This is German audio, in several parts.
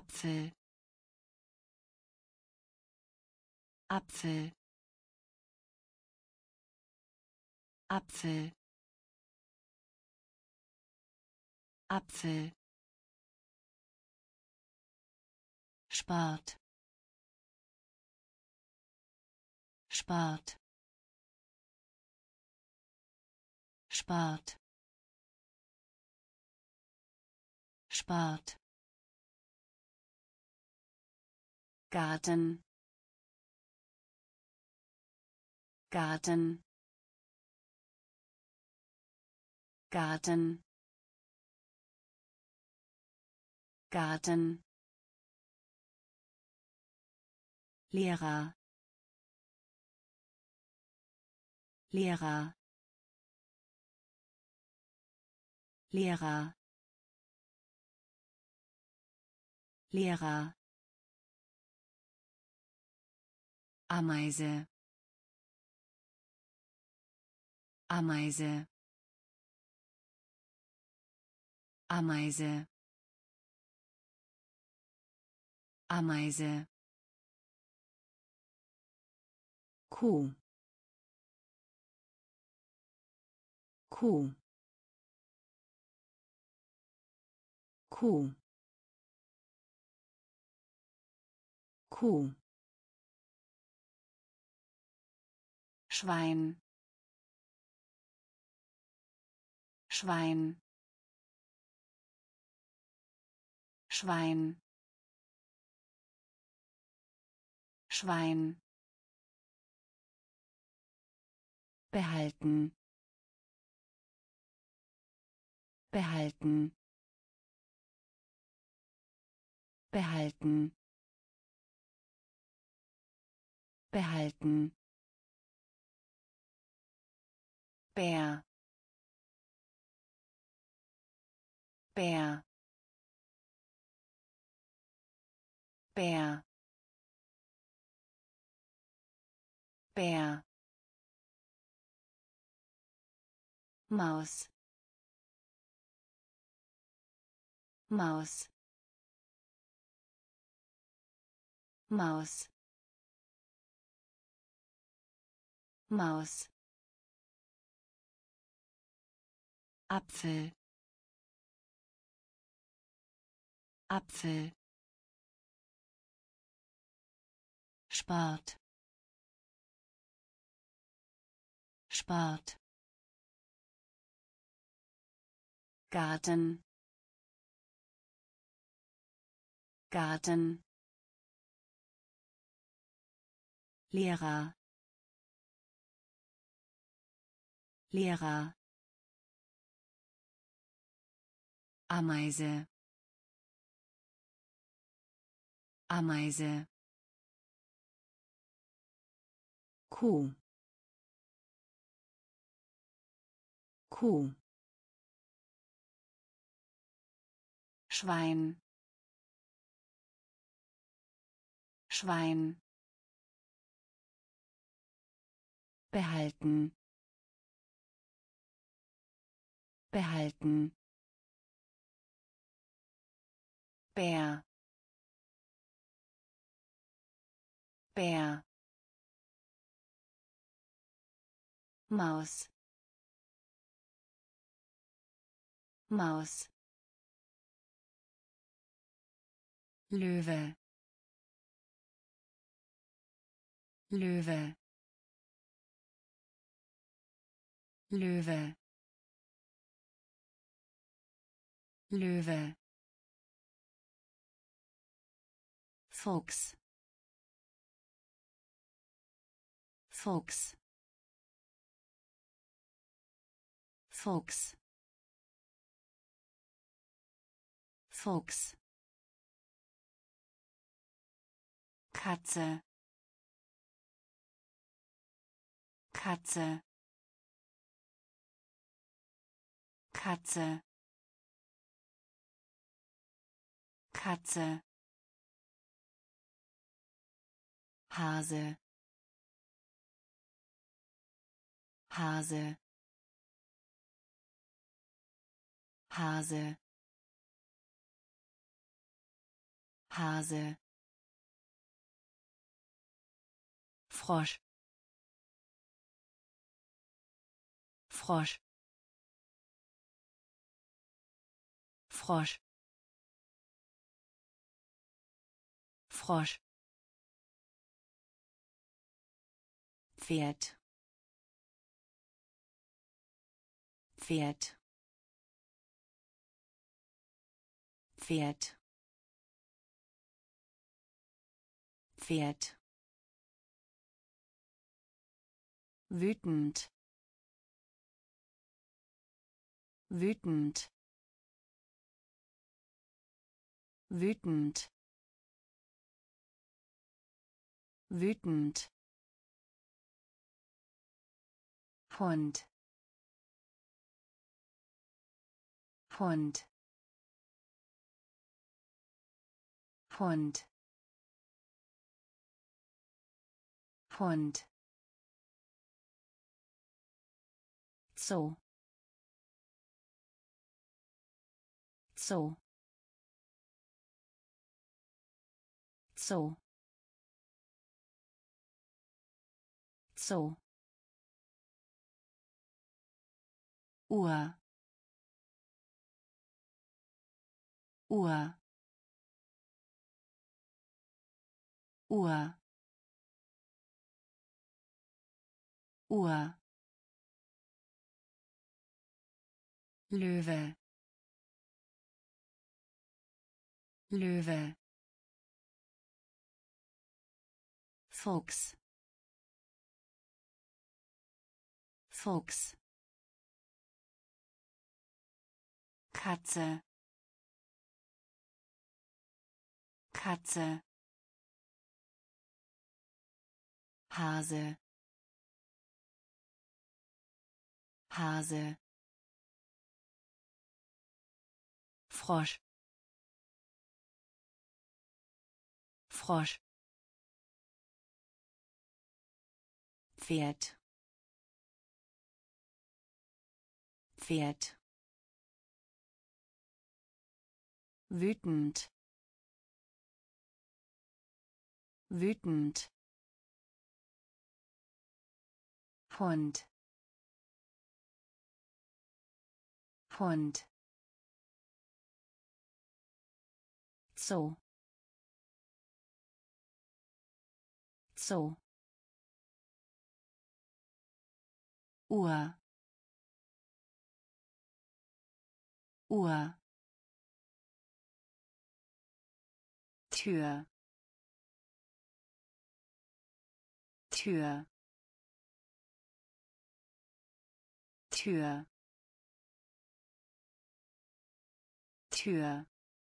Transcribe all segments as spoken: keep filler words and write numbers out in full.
Apfel, Apfel, Apfel, Apfel, spart, spart, spart, spart, Garten, Garten, Garten, Garten, Lehrer, Lehrer, Lehrer, Lehrer, Ameise, Ameise, Ameise, Ameise, Kuh, Kuh, Kuh, Kuh, Schwein, Schwein, Schwein, Schwein, behalten, behalten, behalten, behalten, Bär, Bär, Bär, Bär, Maus, Maus, Maus, Maus, Apfel, Apfel, spart, spart, Garten, Garten, Lehrer, Lehrer, Ameise, Ameise, Kuh, Kuh, Schwein, Schwein, behalten, behalten, Bär, Bär, Maus, Maus, Löwe, Löwe, Löwe, Löwe, Fuchs, Fuchs, Fuchs, Fuchs, Katze, Katze, Katze, Katze, Hase, Hase, Hase, Hase, Frosch, Frosch, Frosch, Frosch, Pferd, Pferd, Pferd, Pferd, wütend, wütend, wütend, wütend, Hund, Hund, Hund, Hund, Zoo, Zoo, Zoo, Zoo, Uhr, Uhr, Uhr, Uhr, Löwe, Löwe, Fuchs, Fuchs, Katze, Katze, Hase, Hase, Frosch, Frosch, Pferd, Pferd, wütend, wütend, Hund, Hund, Zoo, Zoo, Uhr, Uhr, Tür, Tür, Tür, Tür,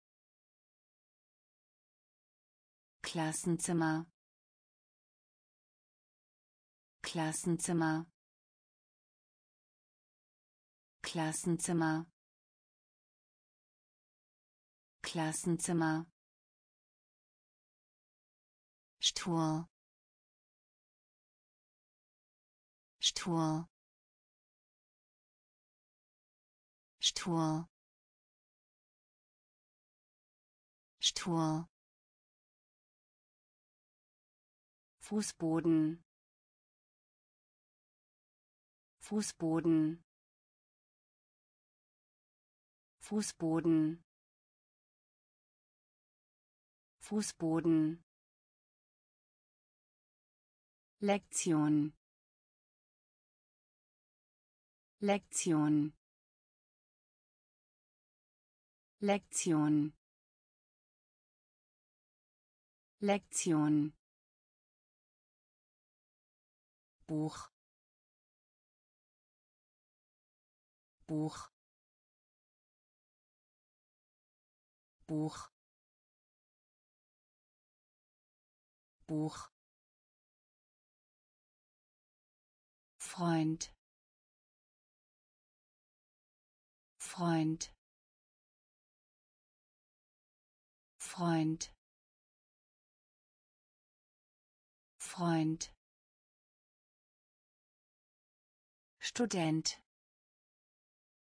Klassenzimmer, Klassenzimmer, Klassenzimmer, Klassenzimmer, Stuhl, Stuhl, Stuhl, Stuhl, Fußboden, Fußboden, Fußboden, Fußboden, Lektion, Lektion, Lektion, Lektion, Buch, Buch, Buch, Buch, Freund, Freund, Freund, Freund, Student,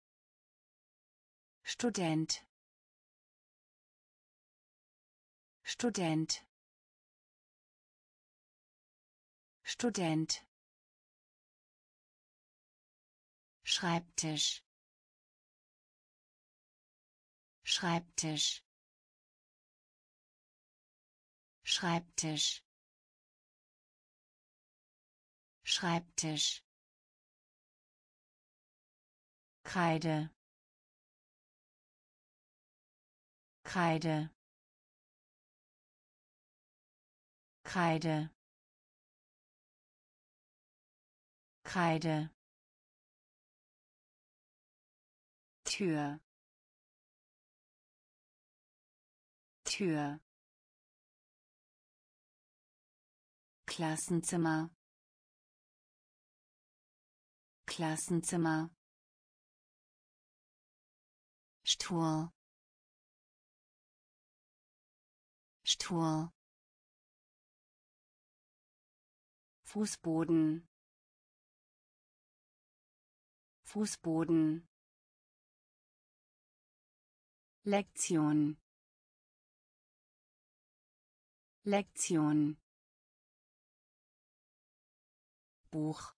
Student, Student Student Schreibtisch Schreibtisch Schreibtisch Schreibtisch Kreide Kreide Kreide Kreide Tür Tür Klassenzimmer Klassenzimmer Stuhl Stuhl Fußboden Fußboden Lektion Lektion Buch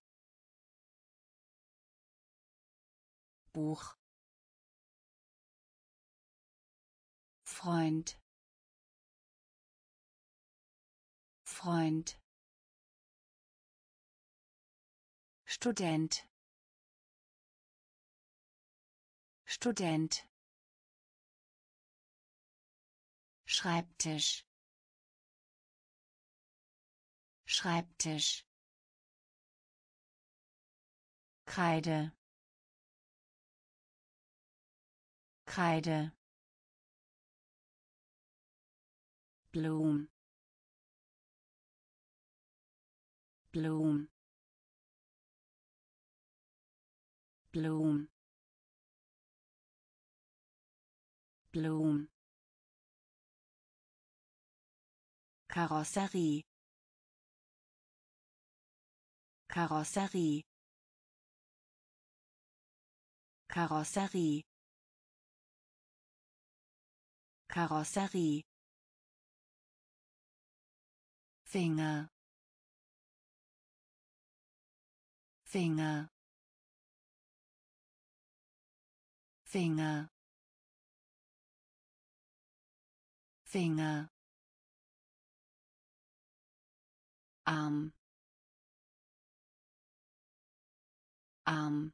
Buch Freund Freund Student Student Schreibtisch Schreibtisch Kreide Kreide Blum Blum Blum Blum Karosserie Karosserie Karosserie Karosserie Finger Finger Finger Finger Arm Arm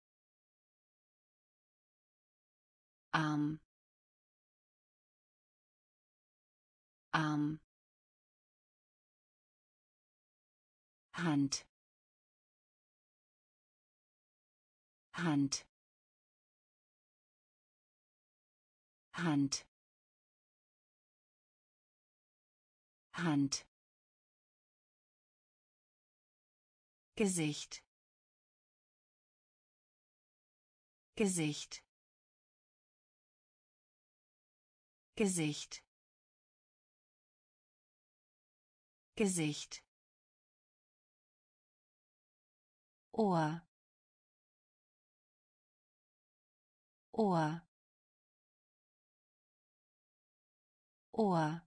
Arm Arm Hand Hand Hand Hand Gesicht Gesicht Gesicht Gesicht Ohr Ohr Ohr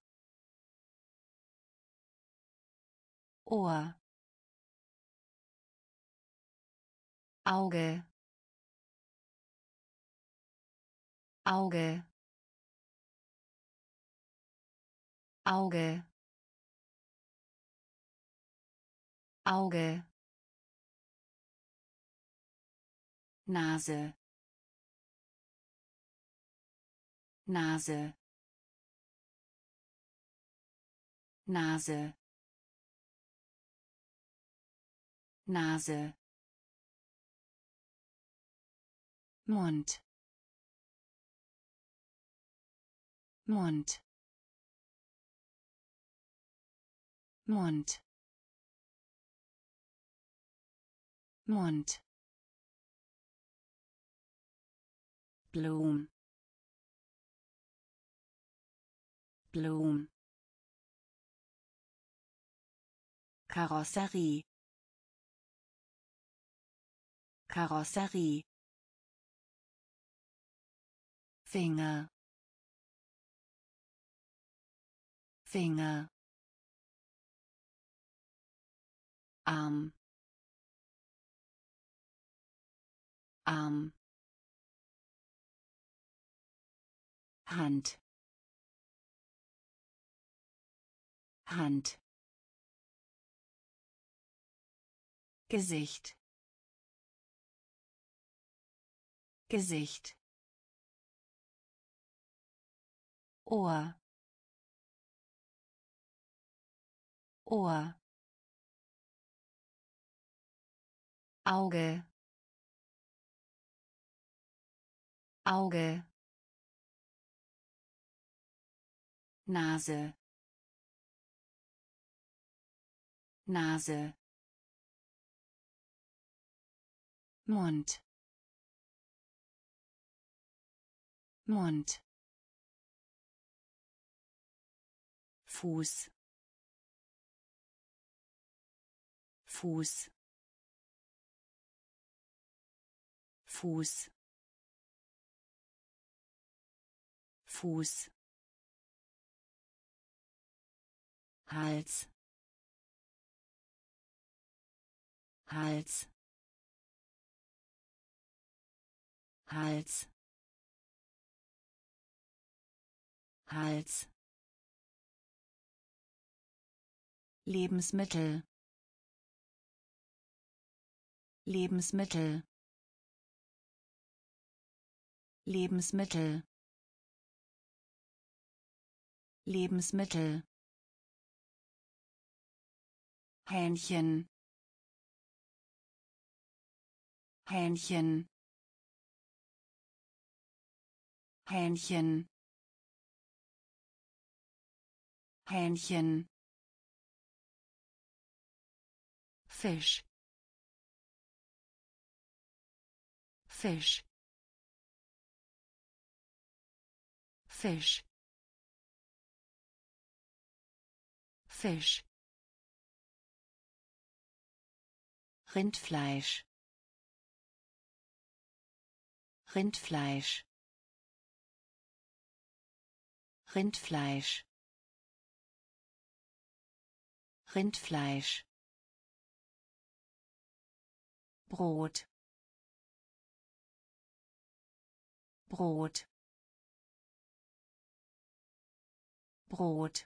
Ohr Auge Auge Auge Auge Nase Nase Nase Nase Mund Mund Mund Mund Blum Blum Karosserie Karosserie Finger Finger, Arm, Arm, Hand, Hand, Gesicht, Gesicht, Ohr, Ohr, Auge, Auge, Nase, Nase, Mund, Mund, Fuß, Fuß, Fuß, Fuß, Hals, Hals, Hals, Hals, Lebensmittel, Lebensmittel, Lebensmittel, Lebensmittel, Hähnchen, Hähnchen, Hähnchen, Hähnchen, Fisch, Fisch, Fisch, Fisch, Rindfleisch, Rindfleisch, Rindfleisch, Rindfleisch, Brot, Brot, Brot,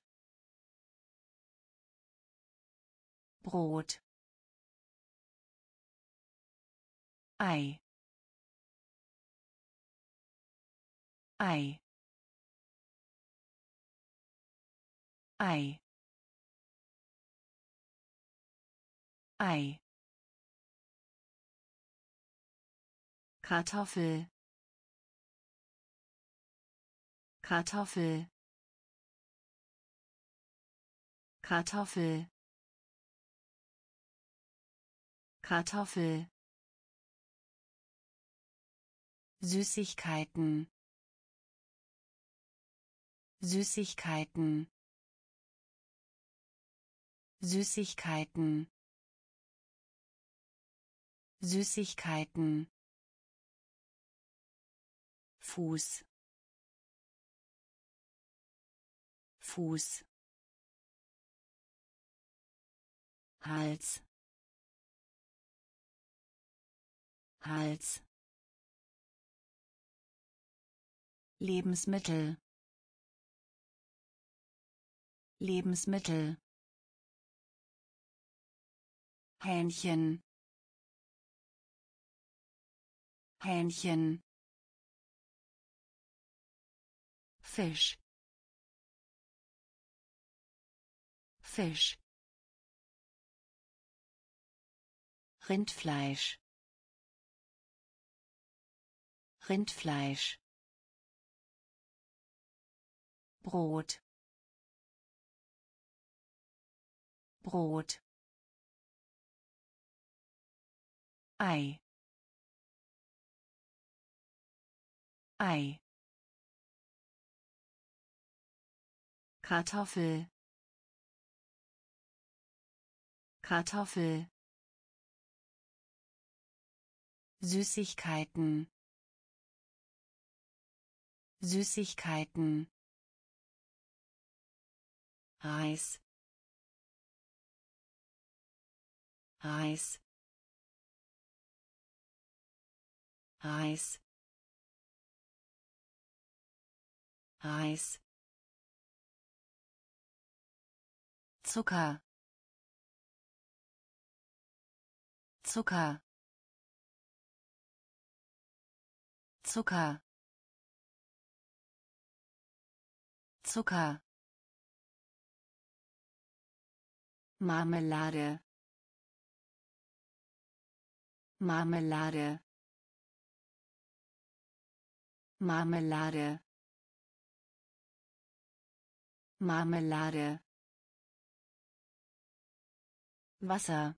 Brot, Ei, Ei, Ei, Ei, Kartoffel, Kartoffel, Kartoffel, Kartoffel, Süßigkeiten, Süßigkeiten, Süßigkeiten, Süßigkeiten, Fuß, Fuß, Hals, Hals, Lebensmittel, Lebensmittel, Hähnchen, Hähnchen, Fisch, Fisch, Rindfleisch, Rindfleisch, Brot, Brot, Ei, Ei, Kartoffel, Kartoffel, Süßigkeiten, Süßigkeiten, Reis, Reis, Reis, Reis, Zucker, Zucker, Zucker, Zucker, Marmelade, Marmelade, Marmelade, Marmelade, Wasser,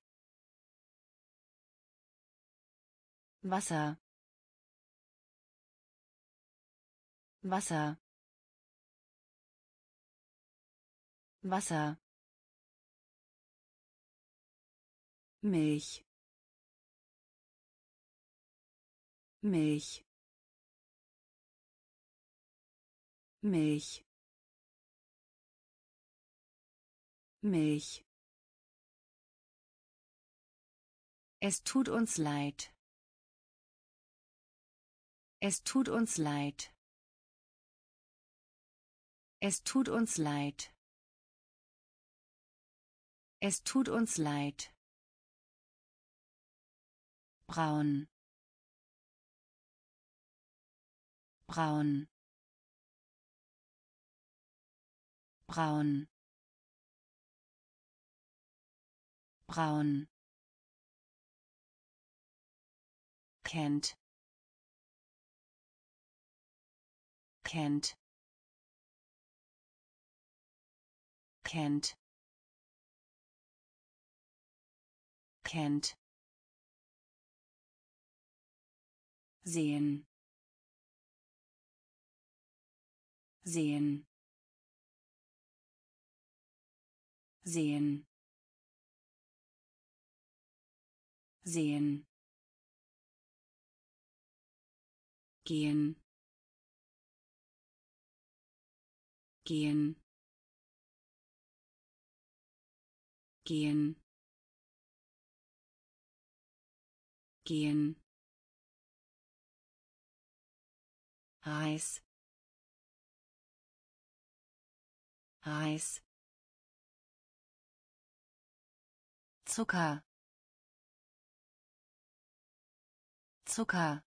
Wasser, Wasser, Wasser, Milch, Milch, Milch, Milch. Es tut uns leid. Es tut uns leid. Es tut uns leid. Es tut uns leid. Braun. Braun. Braun. Braun. Kennt. Kennt. Kennt. Kennt. Sehen. Sehen. Sehen. Sehen. Gehen. Gehen. Gehen. Gehen. Reis, Reis, Zucker, Zucker,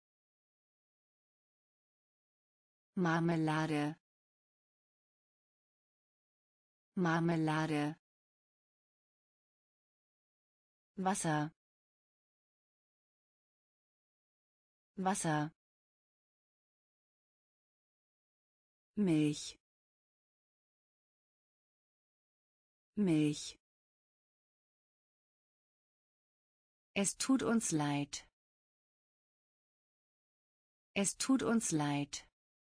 Marmelade, Marmelade, Wasser, Wasser, Milch, Milch. Es tut uns leid. Es tut uns leid.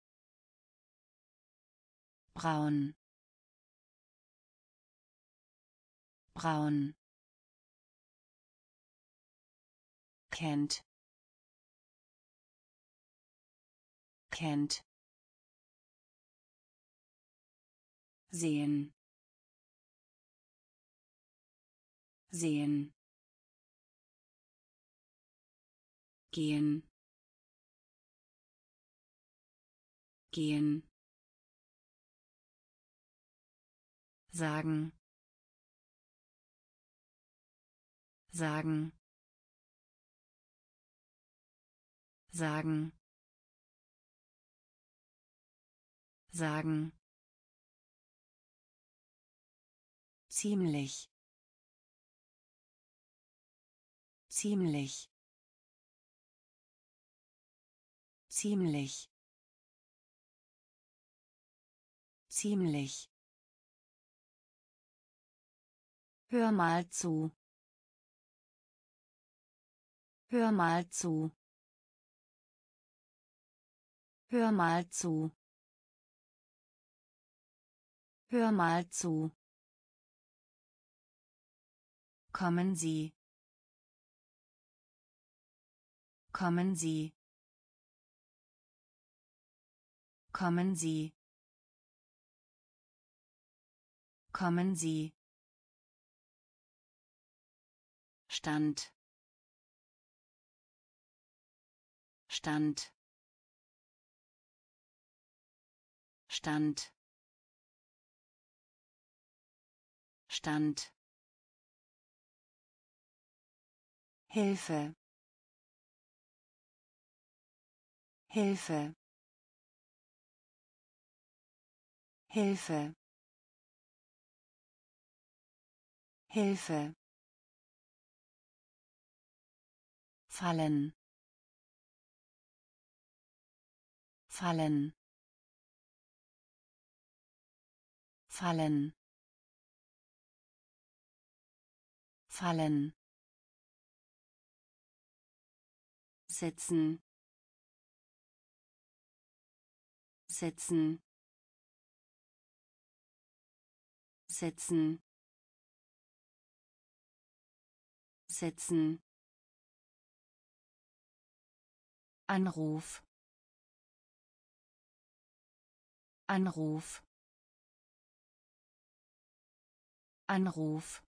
Braun. Braun. Kennt. Kennt. Sehen. Sehen. Gehen. Gehen. Sagen. Sagen. Sagen. Sagen. Ziemlich. Ziemlich. Ziemlich. Ziemlich. Hör mal zu. Hör mal zu. Hör mal zu. Hör mal zu. Kommen Sie. Kommen Sie. Kommen Sie. Kommen Sie. Stand. Stand. Stand. Stand. Hilfe. Hilfe. Hilfe. Hilfe. Fallen. Fallen. Fallen. Fallen. Sitzen. Sitzen. Sitzen. Sitzen. Anruf. Anruf. Anruf.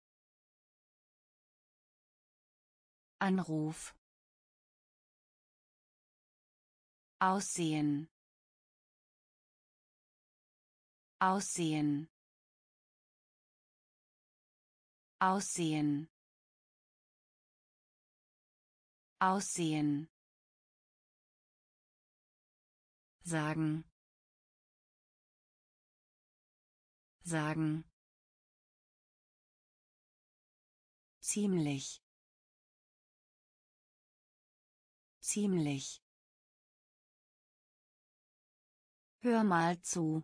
Anruf. Aussehen. Aussehen. Aussehen. Aussehen. Sagen. Sagen. Ziemlich. Ziemlich. Hör mal zu.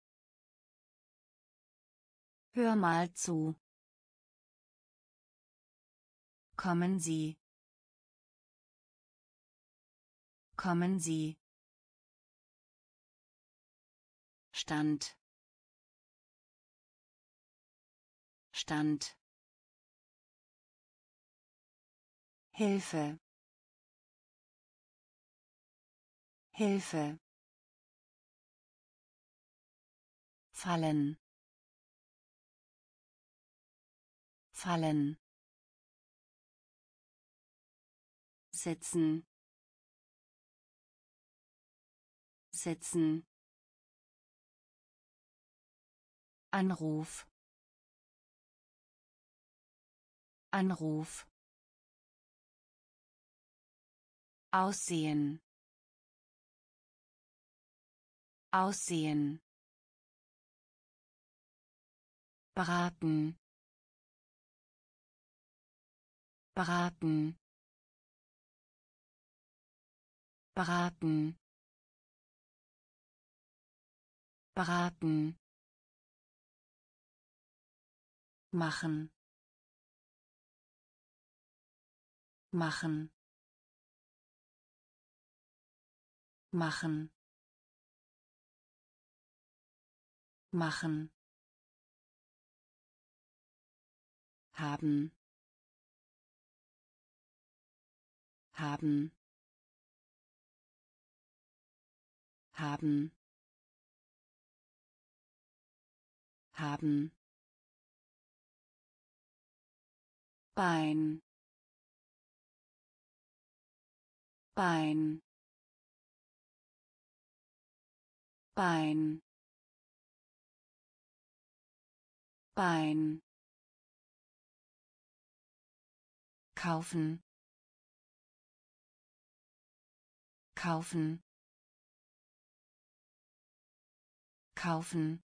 Hör mal zu. Kommen Sie. Kommen Sie. Stand. Stand. Hilfe. Hilfe. Fallen. Fallen. Sitzen. Sitzen. Anruf. Anruf. Aussehen. Aussehen. Beraten. Beraten. Beraten. Beraten. Machen. Machen. Machen. Machen. Haben. Haben. Haben. Haben. Bein. Bein. Bein. Bein. Kaufen. Kaufen. Kaufen.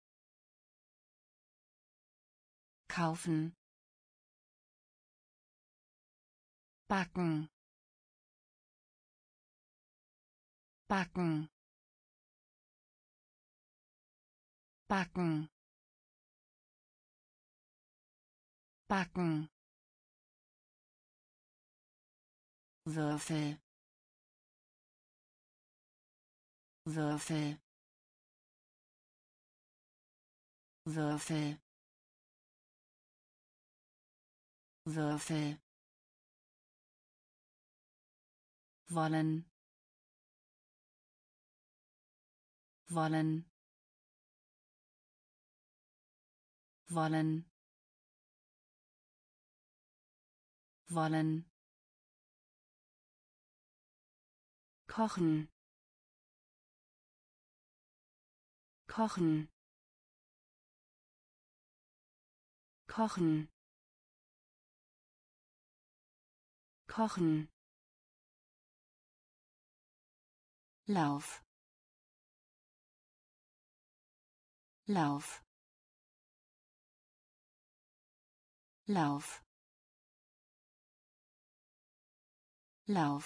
Kaufen. Backen. Backen. Backen. Backen. Würfel. Würfel. Würfel. Würfel. Wollen. Wollen. wollen wollen kochen kochen kochen kochen Lauf Lauf Lauf Lauf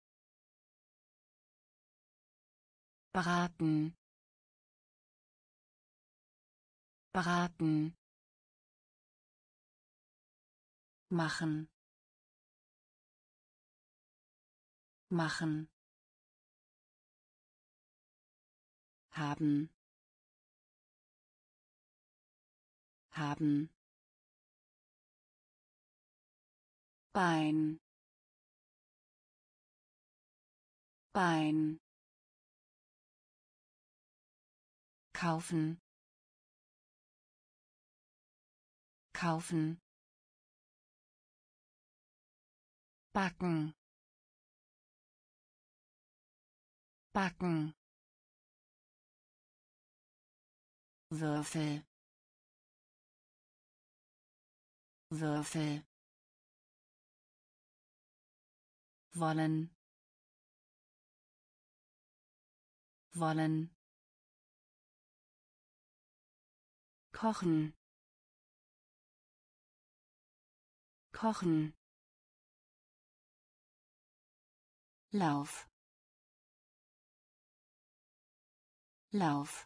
beraten beraten machen machen haben haben Bein Bein kaufen kaufen backen backen Würfel Würfel wollen wollen kochen kochen Lauf Lauf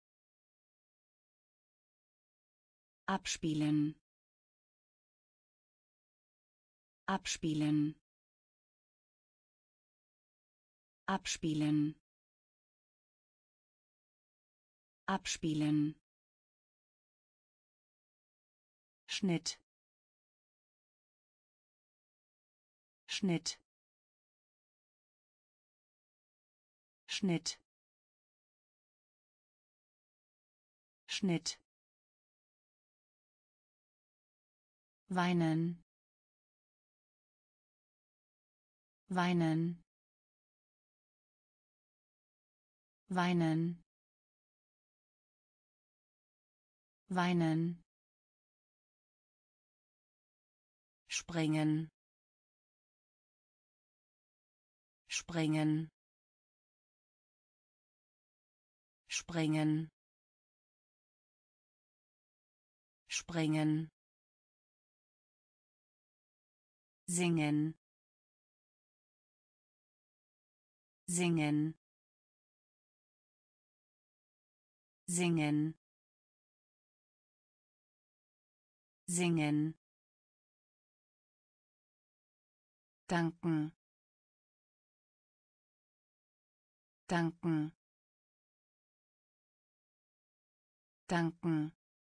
abspielen abspielen abspielen abspielen Schnitt Schnitt Schnitt Schnitt weinen weinen weinen weinen springen springen springen springen singen singen singen singen danken danken danken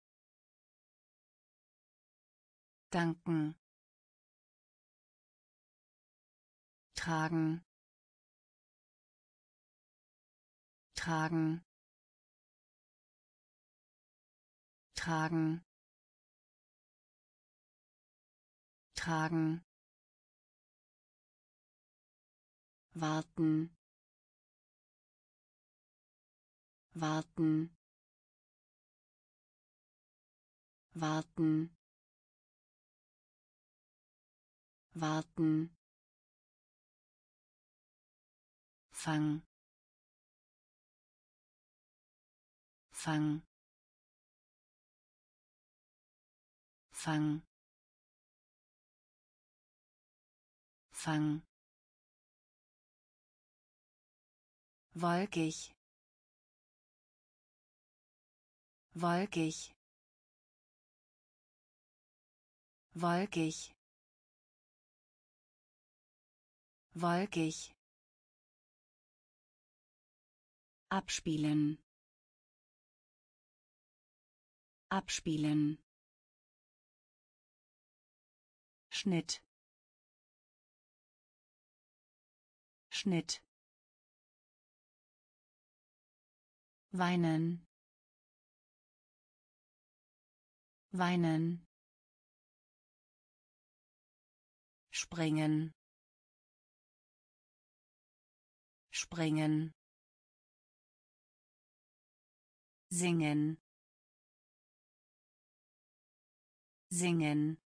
danken tragen tragen tragen tragen warten warten warten warten fang fang fang fang wolkig wolkig wolkig wolkig abspielen abspielen Schnitt Schnitt weinen weinen, springen, springen, singen, singen,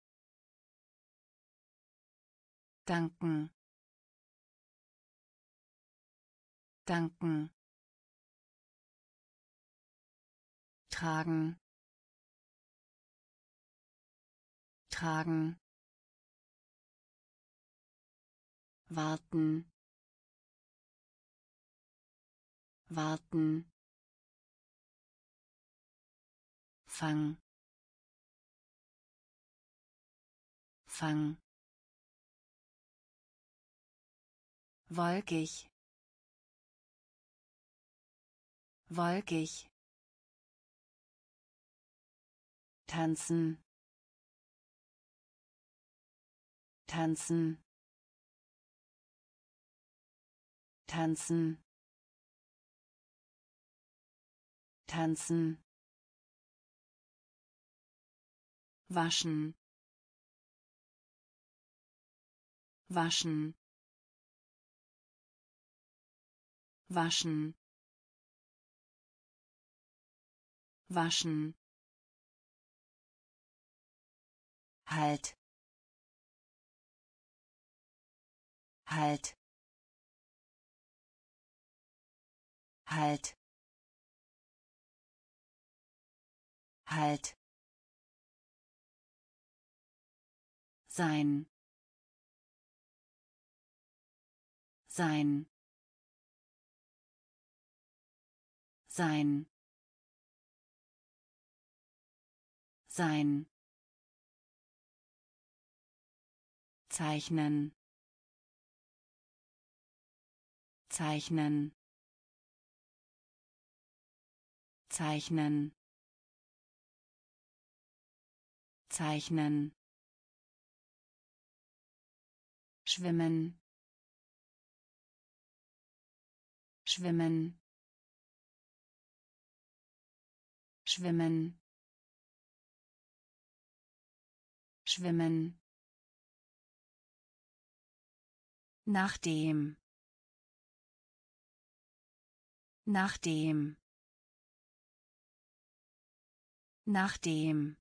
danken, danken, tragen, tragen, warten, warten, fang, fang, wolkig, wolkig, tanzen, tanzen, tanzen, tanzen, waschen, waschen, waschen, waschen, halt, halt, halt, halt, sein, sein, sein, sein, zeichnen, zeichnen, zeichnen, zeichnen, schwimmen, schwimmen, schwimmen, schwimmen, nachdem, nachdem, nachdem,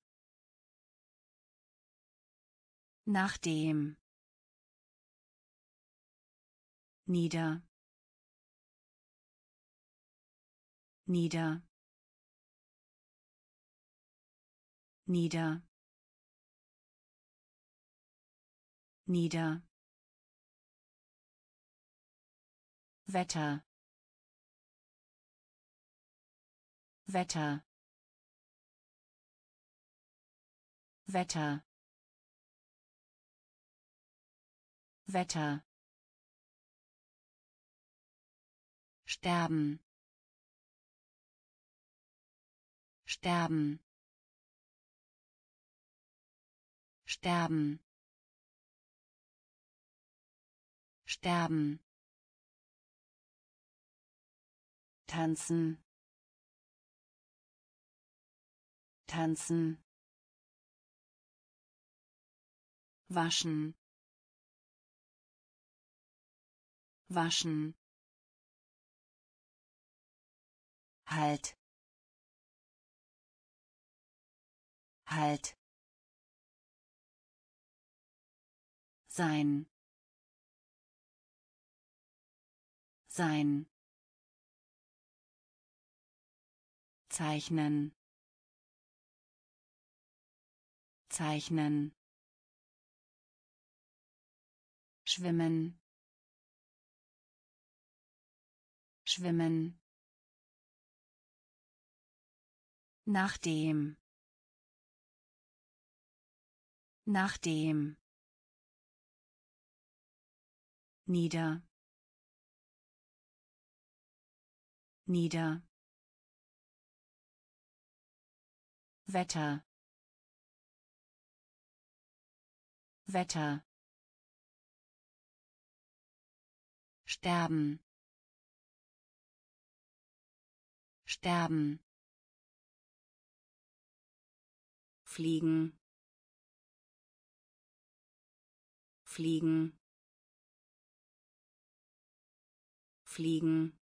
nachdem, nieder, nieder, nieder, nieder, Wetter, Wetter, Wetter, Wetter, sterben, sterben, sterben, sterben, tanzen, tanzen, waschen, waschen, halt, halt, sein, sein, zeichnen, zeichnen, schwimmen, schwimmen, nachdem, nachdem, nieder, nieder, Wetter, Wetter, sterben, sterben, fliegen, fliegen, fliegen,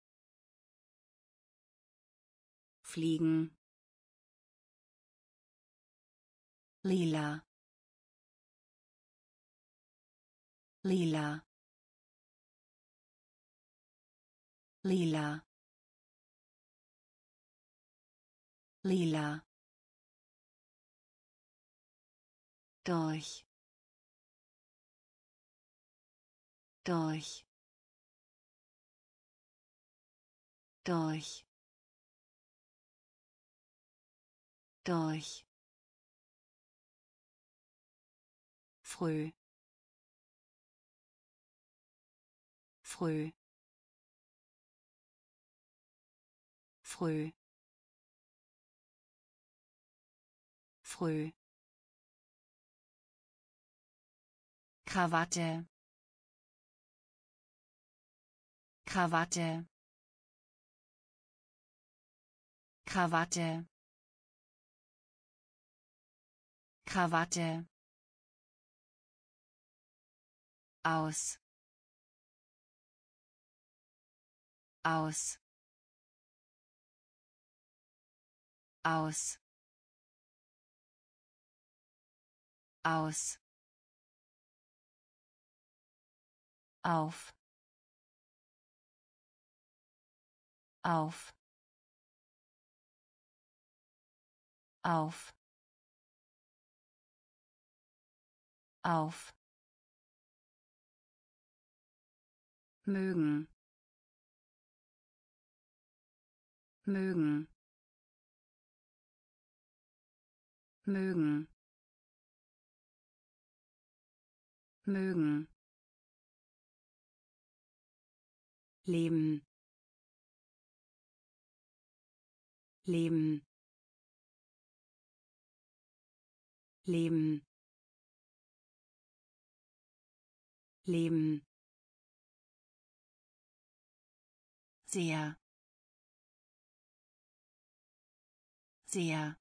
fliegen, lila, lila, lila, lila, durch, durch, durch, durch, früh, früh, früh, früh, Krawatte, Krawatte, Krawatte, Krawatte, aus, aus, aus, aus, auf, auf, auf, auf, mögen, mögen, mögen, mögen, leben, leben, leben, leben, sehr, sehr,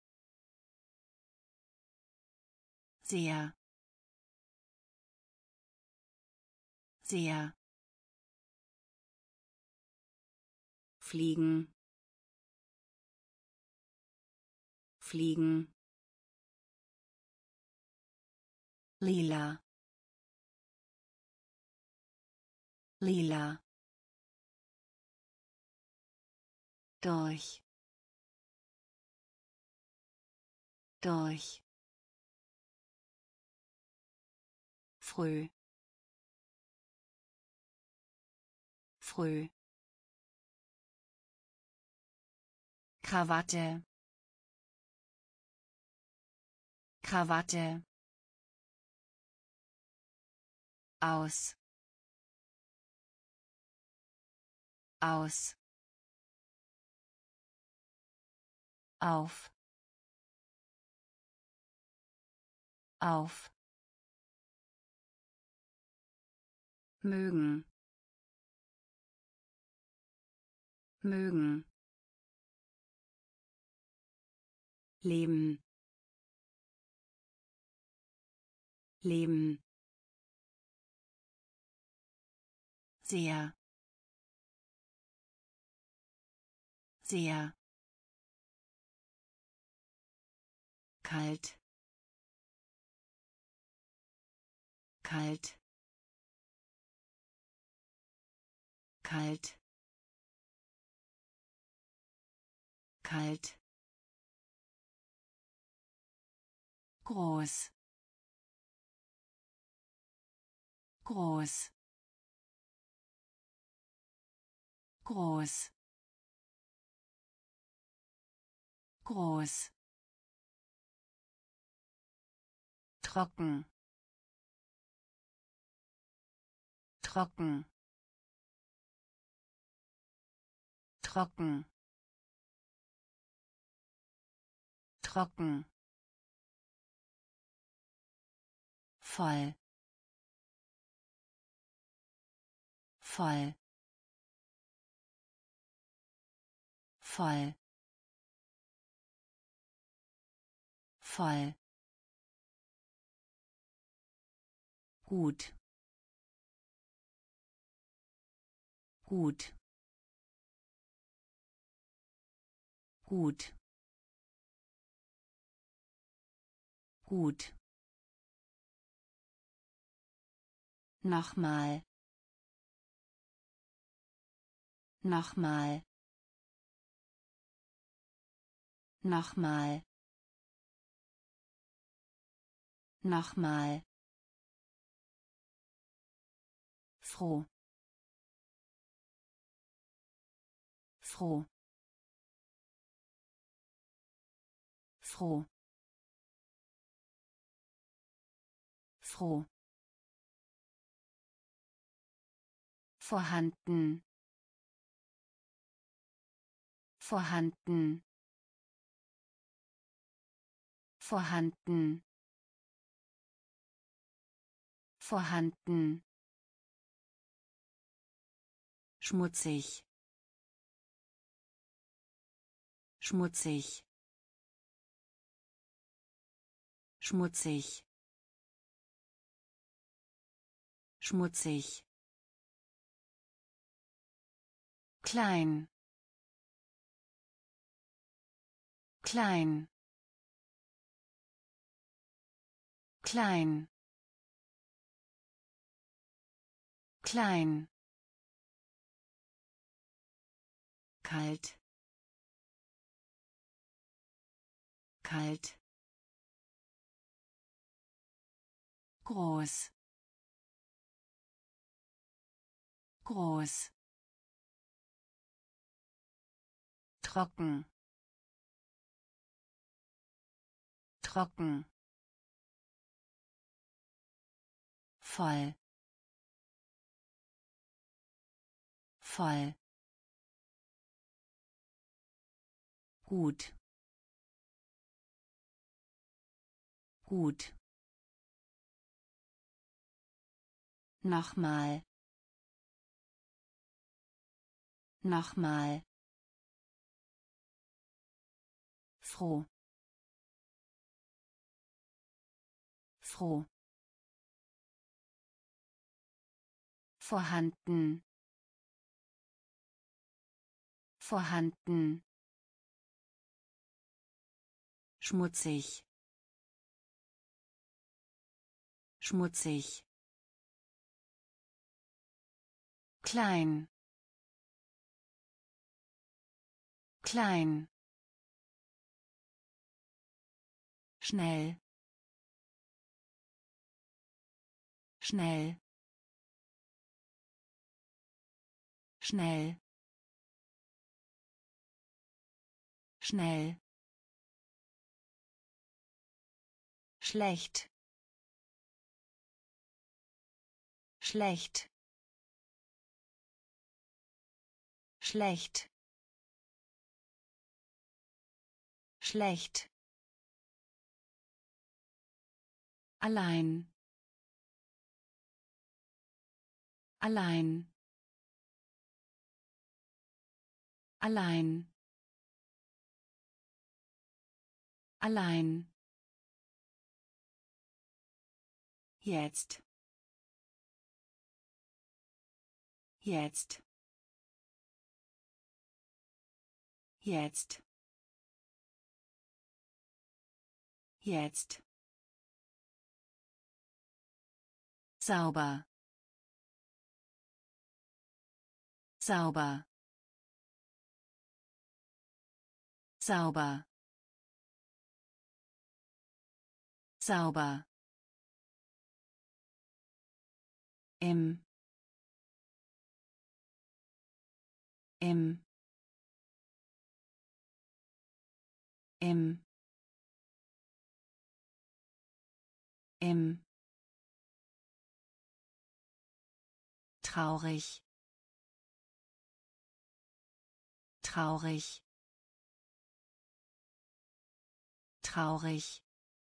sehr, sehr, fliegen, fliegen, lila, lila, durch, durch, früh, früh, Krawatte, Krawatte, aus, aus, auf, auf, mögen, mögen, leben, leben, sehr, sehr, kalt, kalt, kalt, kalt, groß, groß, groß, groß, trocken, trocken, trocken, trocken, voll, voll, voll, voll, gut, gut, gut, gut, nochmal, nochmal, nochmal, nochmal, froh, froh, froh, froh, vorhanden, vorhanden, vorhanden, vorhanden, schmutzig, schmutzig, schmutzig, schmutzig, klein, klein, klein, klein, kalt, kalt, groß, groß, trocken, trocken, voll, voll, gut, gut, nochmal, nochmal, froh, froh, vorhanden, vorhanden, schmutzig, schmutzig, klein, klein, schnell, schnell, schnell, schnell, schlecht, schlecht, schlecht, schlecht, allein, allein, allein, allein, jetzt, jetzt, jetzt, jetzt, sauber, sauber, sauber, sauber, im, im, im, im, traurig, traurig, traurig,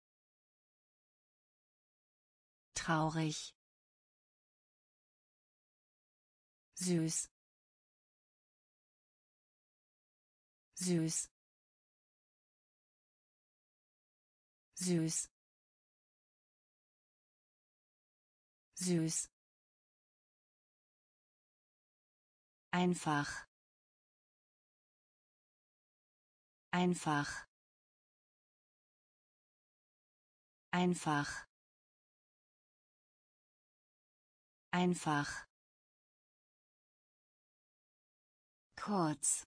traurig, süß, süß, süß, süß, einfach, einfach, einfach, einfach, kurz,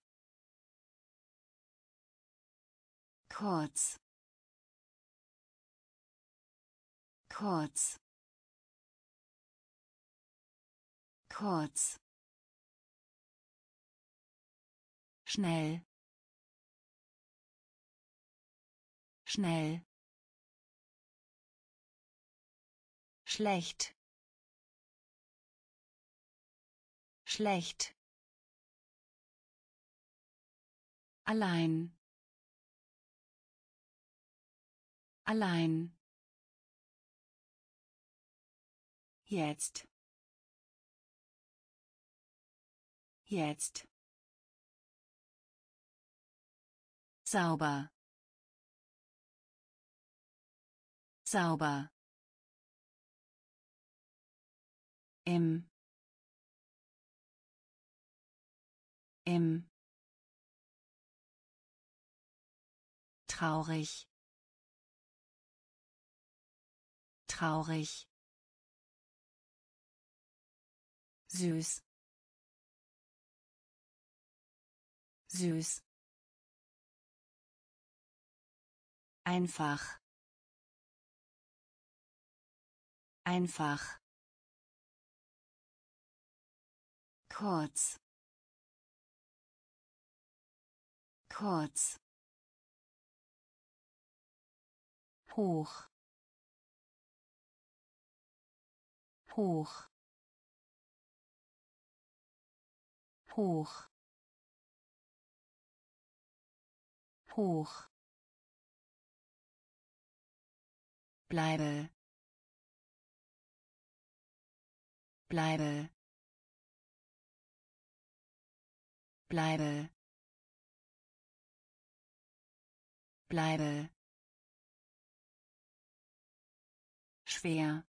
kurz, kurz, kurz, schnell, schnell, schlecht, schlecht, allein, allein, jetzt, jetzt, sauber, sauber, im, im, traurig, traurig, süß, süß, einfach, einfach, kurz, kurz, hoch, hoch, hoch, hoch, bleibe, bleibe, bleibe, bleibe, schwer,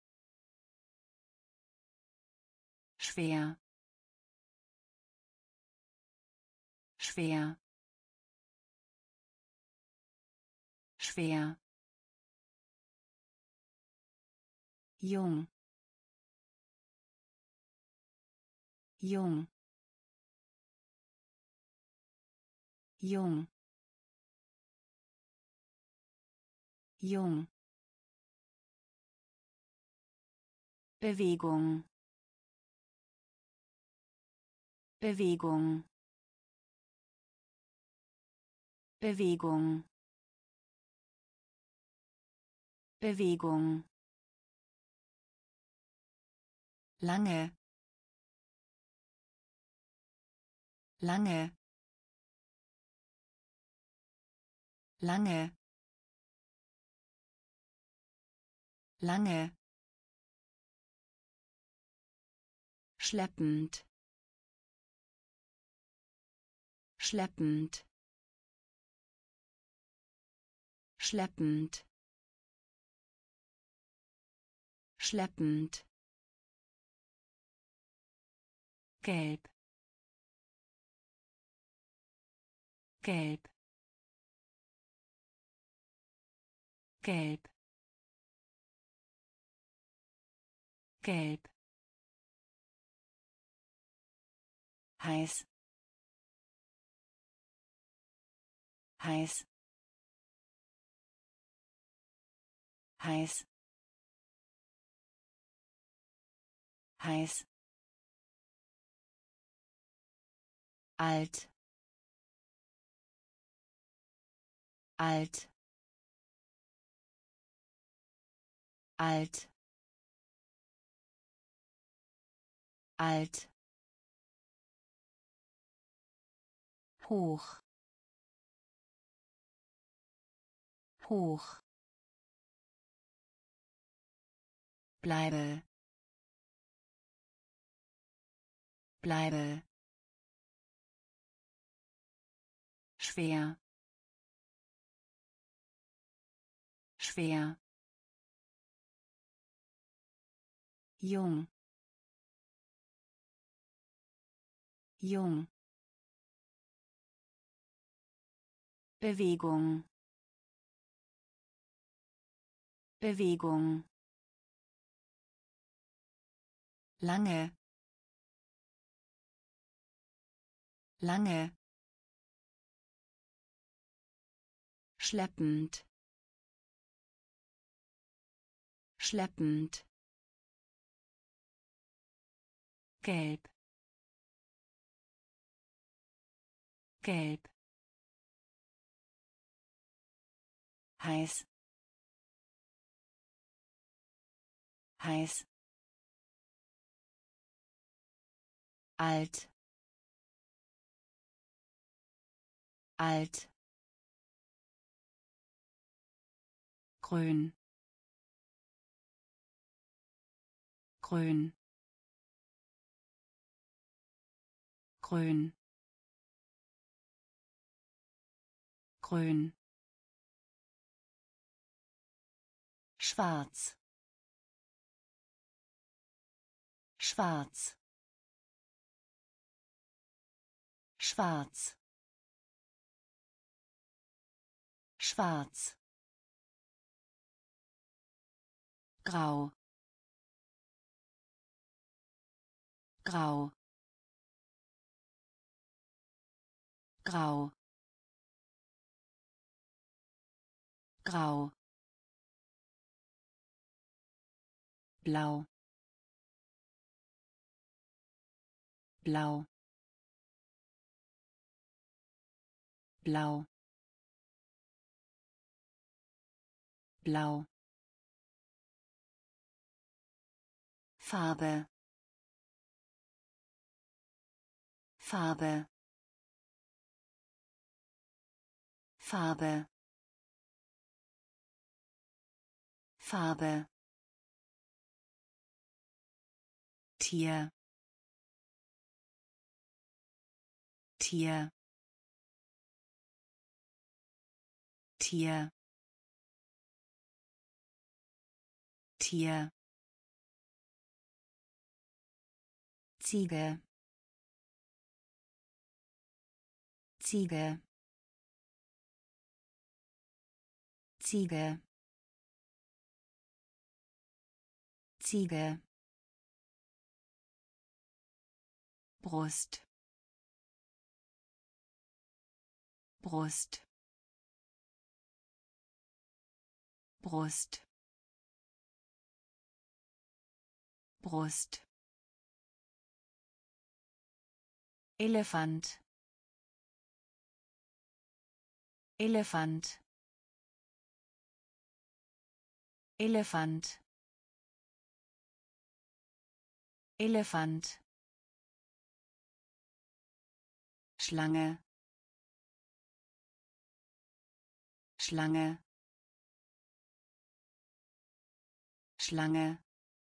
schwer, schwer, schwer, jung, jung, jung, jung, Bewegung, Bewegung, Bewegung, Bewegung, lange, lange, lange, lange, schleppend, schleppend, schleppend, schleppend, gelb, gelb, gelb, gelb, heiß, heiß, heiß, heiß, alt, alt, alt, alt, hoch, hoch, bleibe, bleibe, schwer, schwer, jung, jung, Bewegung, Bewegung, lange, lange, schleppend, schleppend, gelb, gelb, heiß, heiß, alt, alt, grün, grün, grün, grün, schwarz, schwarz, schwarz, schwarz, grau, grau, grau, grau, blau, blau, blau, blau, Farbe, Farbe, Farbe, Farbe, Tier, Tier, Tier, Tier, Ziege, Ziege, Ziege, Ziege, Brust, Brust, Brust, Brust, Elefant, Elefant, Elefant, Elefant, Schlange, Schlange, Schlange,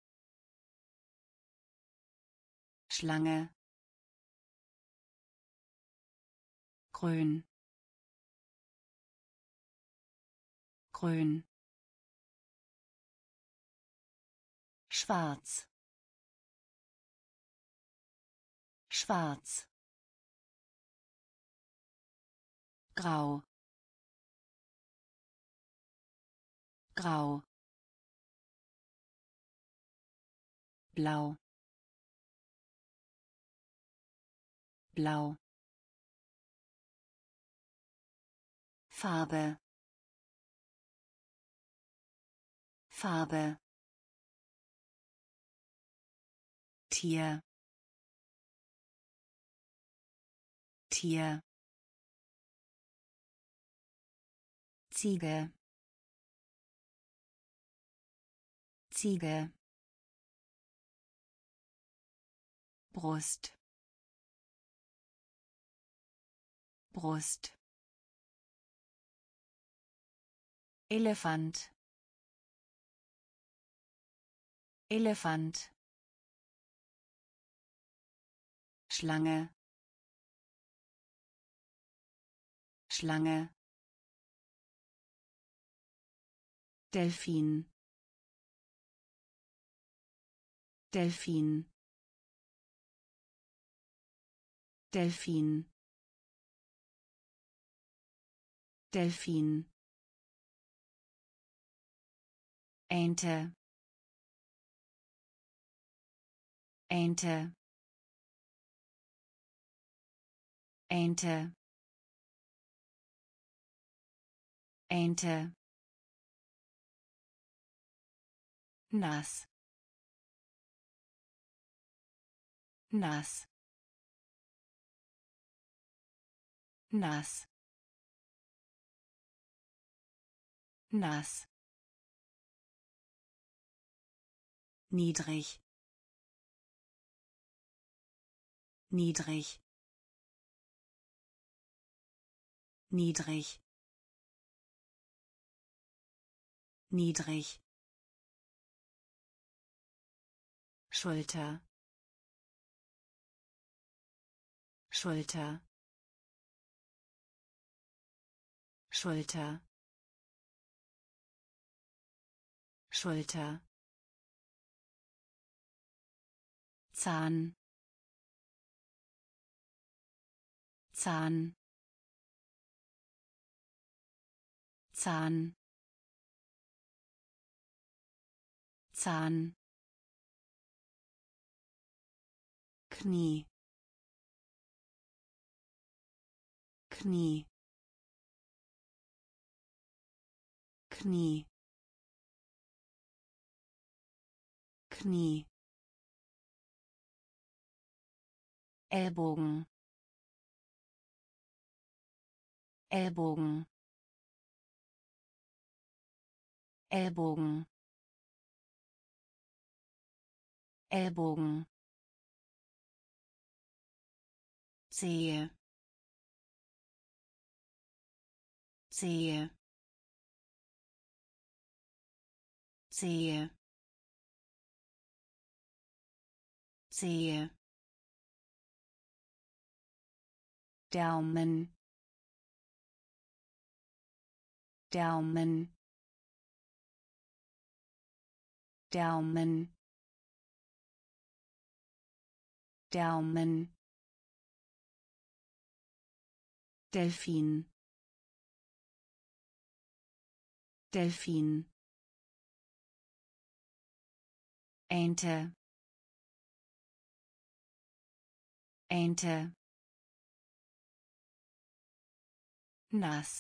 Schlange, grün, grün, schwarz, schwarz, grau, grau, blau, blau, Farbe, Farbe, Tier, Tier, Ziege, Ziege, Brust, Brust, Elefant, Elefant, Schlange, Schlange, Delfin Delfin Delfin Delfin Ente Ente Ente Ente nass nass nass nass niedrig niedrig niedrig niedrig Schulter Schulter Schulter Schulter Zahn Zahn Zahn Zahn Knie Knie Knie Knie Ellbogen Ellbogen Ellbogen Ellbogen Zehe Zehe Zehe Zehe Daumen Daumen Daumen Daumen Delfin Delfin Ente Ente nass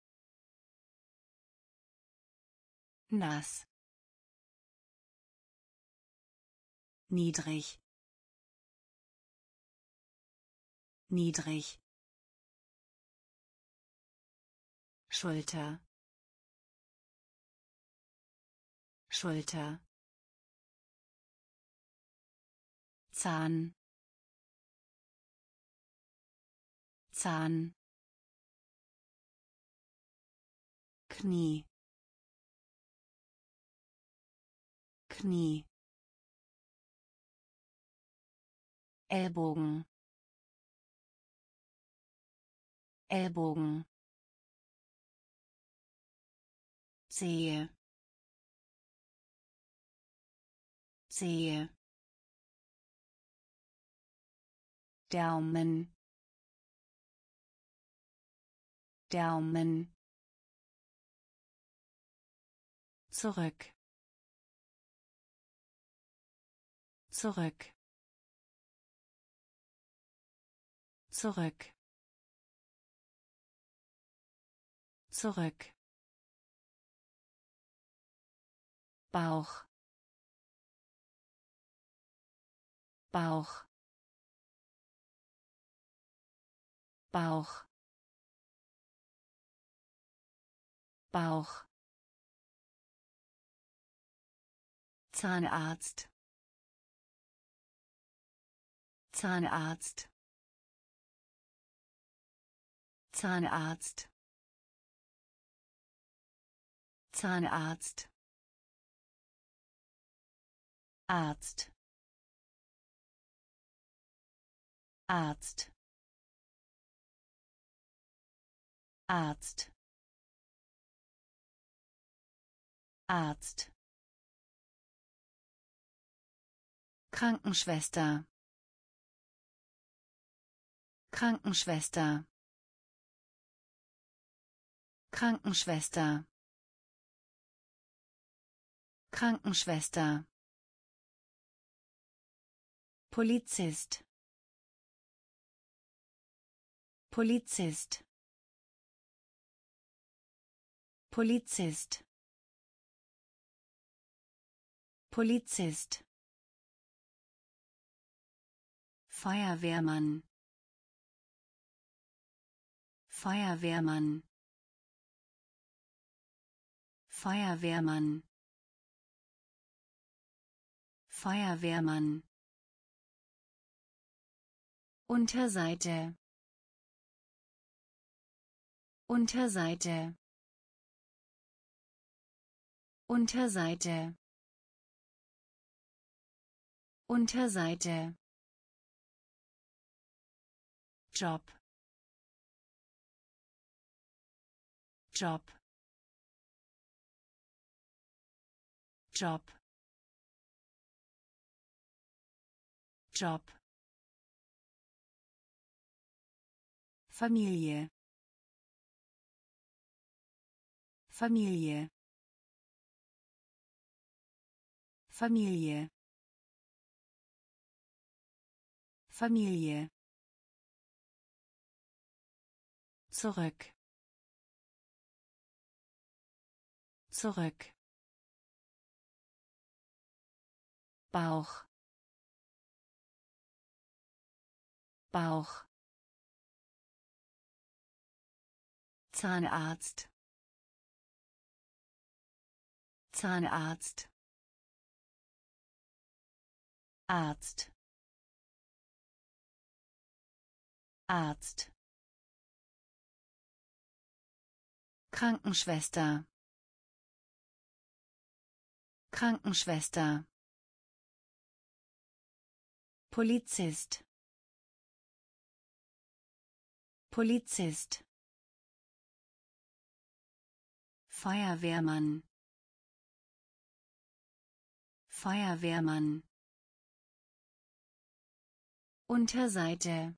nass niedrig niedrig Schulter Schulter Zahn Zahn Knie Knie Ellbogen Ellbogen Zehe Zehe Daumen Daumen zurück zurück zurück zurück Bauch Bauch Bauch Bauch Zahnarzt Zahnarzt Zahnarzt Zahnarzt Arzt Arzt Arzt Arzt, Krankenschwester, Krankenschwester, Krankenschwester, Krankenschwester, Polizist, Polizist, Polizist, Polizist, Feuerwehrmann, Feuerwehrmann, Feuerwehrmann, Feuerwehrmann, Unterseite, Unterseite, Unterseite, Unterseite, Job, Job, Job, Job, Familie, Familie, Familie, Familie, zurück, zurück, Bauch, Bauch, Zahnarzt, Zahnarzt, Arzt, Arzt, Krankenschwester, Krankenschwester, Polizist, Polizist, Feuerwehrmann, Feuerwehrmann, Unterseite,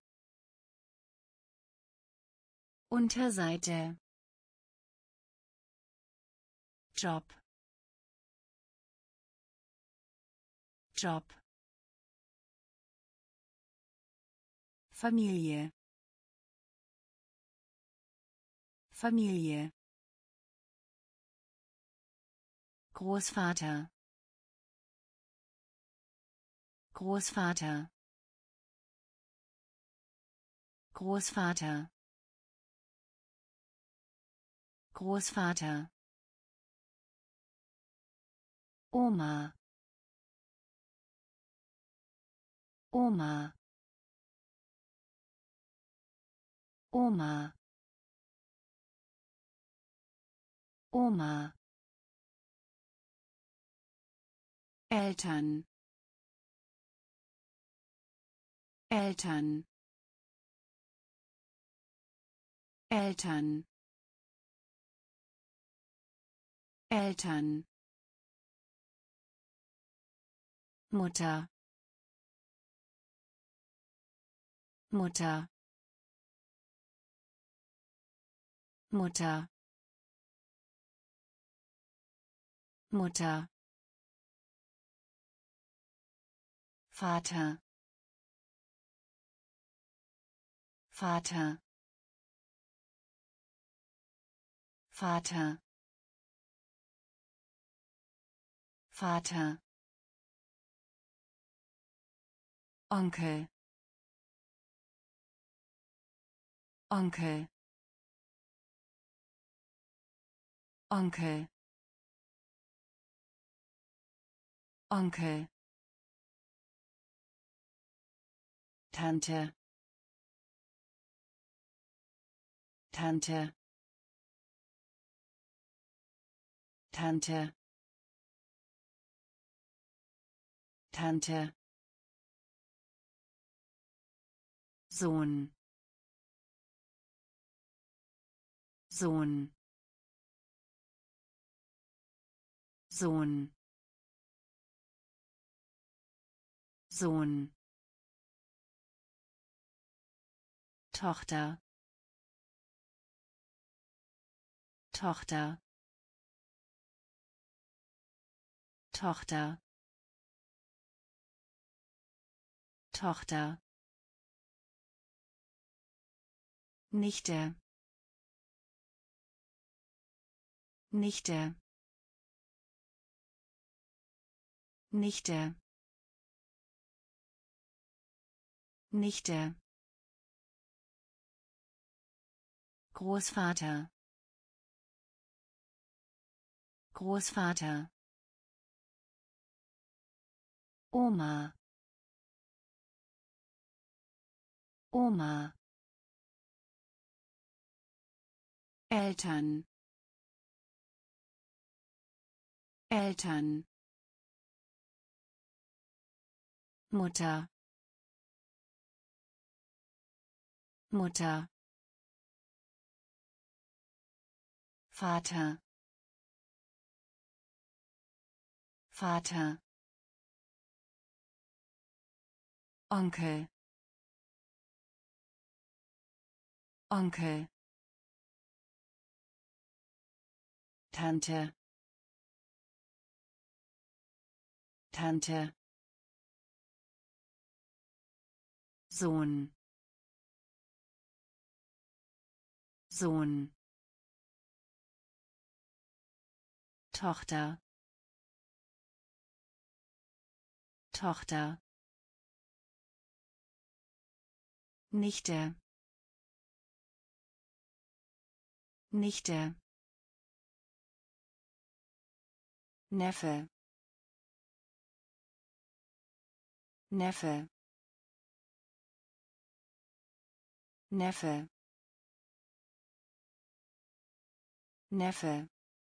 Unterseite, Job, Job, Familie, Familie, Großvater, Großvater, Großvater, Großvater, Oma, Oma, Oma, Oma, Eltern, Eltern, Eltern, Eltern, Mutter, Mutter, Mutter, Mutter, Vater, Vater, Vater, Vater, Onkel, Onkel, Onkel, Onkel, Tante, Tante, Tante, Tante, Sohn, Sohn, Sohn, Sohn, Tochter, Tochter, Tochter, Tochter, Nichte, Nichte, Nichte, Nichte, Großvater, Großvater, Oma, Oma, Eltern, Eltern, Mutter, Mutter, Vater, Vater, Onkel, Onkel, Tante, Tante, Sohn, Sohn, Tochter, Tochter, Nichte, Nichte, Neffe, Neffe, Neffe, Neffe,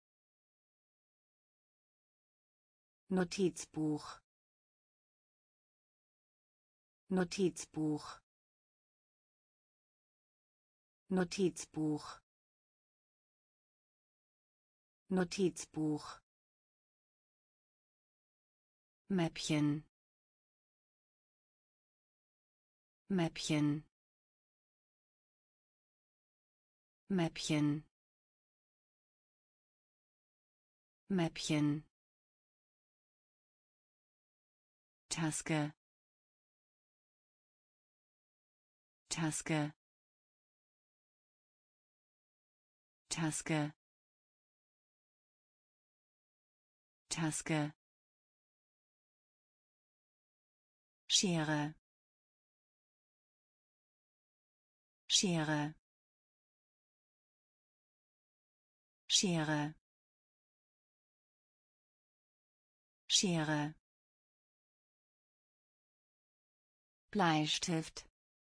Notizbuch, Notizbuch, Notizbuch, Notizbuch, Mäppchen, Mäppchen, Mäppchen, Mäppchen, Taske, Taske, Taske, Taske, Schere, Schere, Schere, Schere, Bleistift,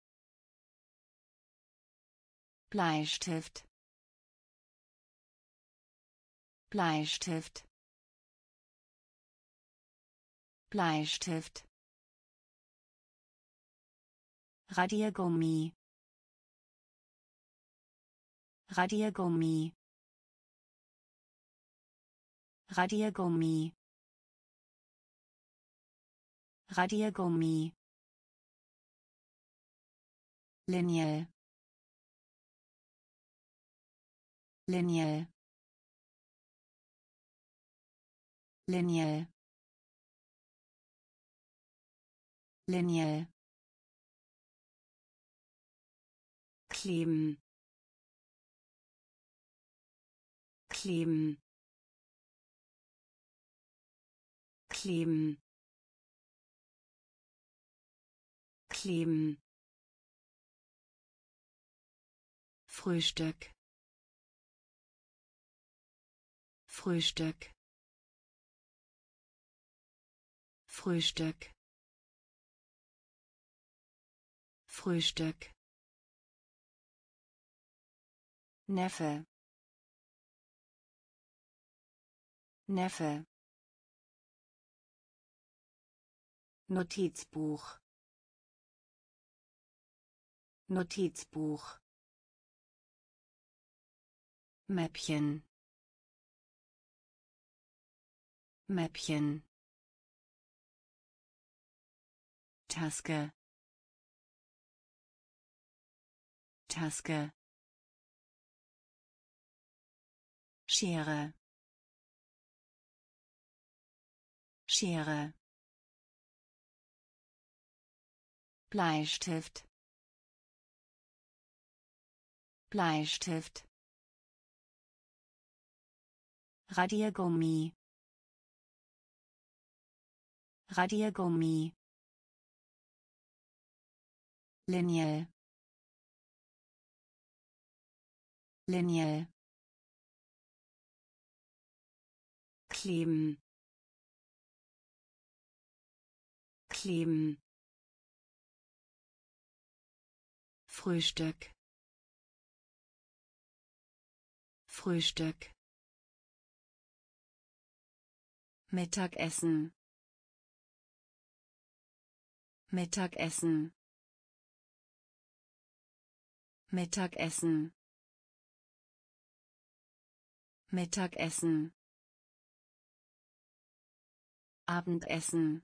Bleistift, Bleistift, Bleistift, Radiergummi, Radiergummi, Radiergummi, Radiergummi, Linie, Linie, Linie, Linie, kleben, kleben, kleben, kleben, Frühstück, Frühstück, Frühstück, Frühstück, Neffe, Neffe, Notizbuch, Notizbuch, Mäppchen, Mäppchen. Taske. Taske. Schere. Schere. Bleistift. Bleistift. Radiergummi. Radiergummi. Linie. Linie. Kleben. Kleben. Frühstück. Frühstück. Mittagessen. Mittagessen. Mittagessen. Mittagessen. Abendessen.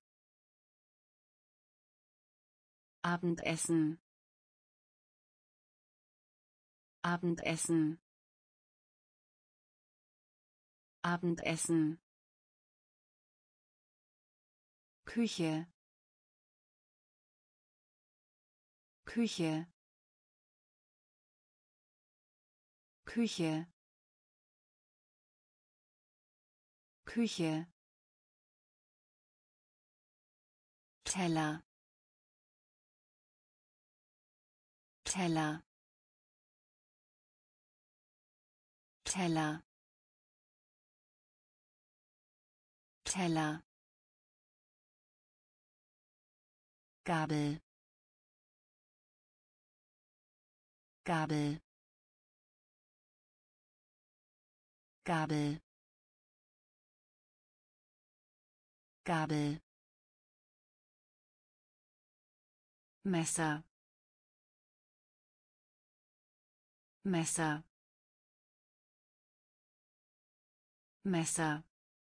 Abendessen. Abendessen. Abendessen. Küche. Küche. Küche. Küche. Teller. Teller. Teller. Teller. Gabel. Gabel. Gabel. Gabel. Messer. Messer. Messer.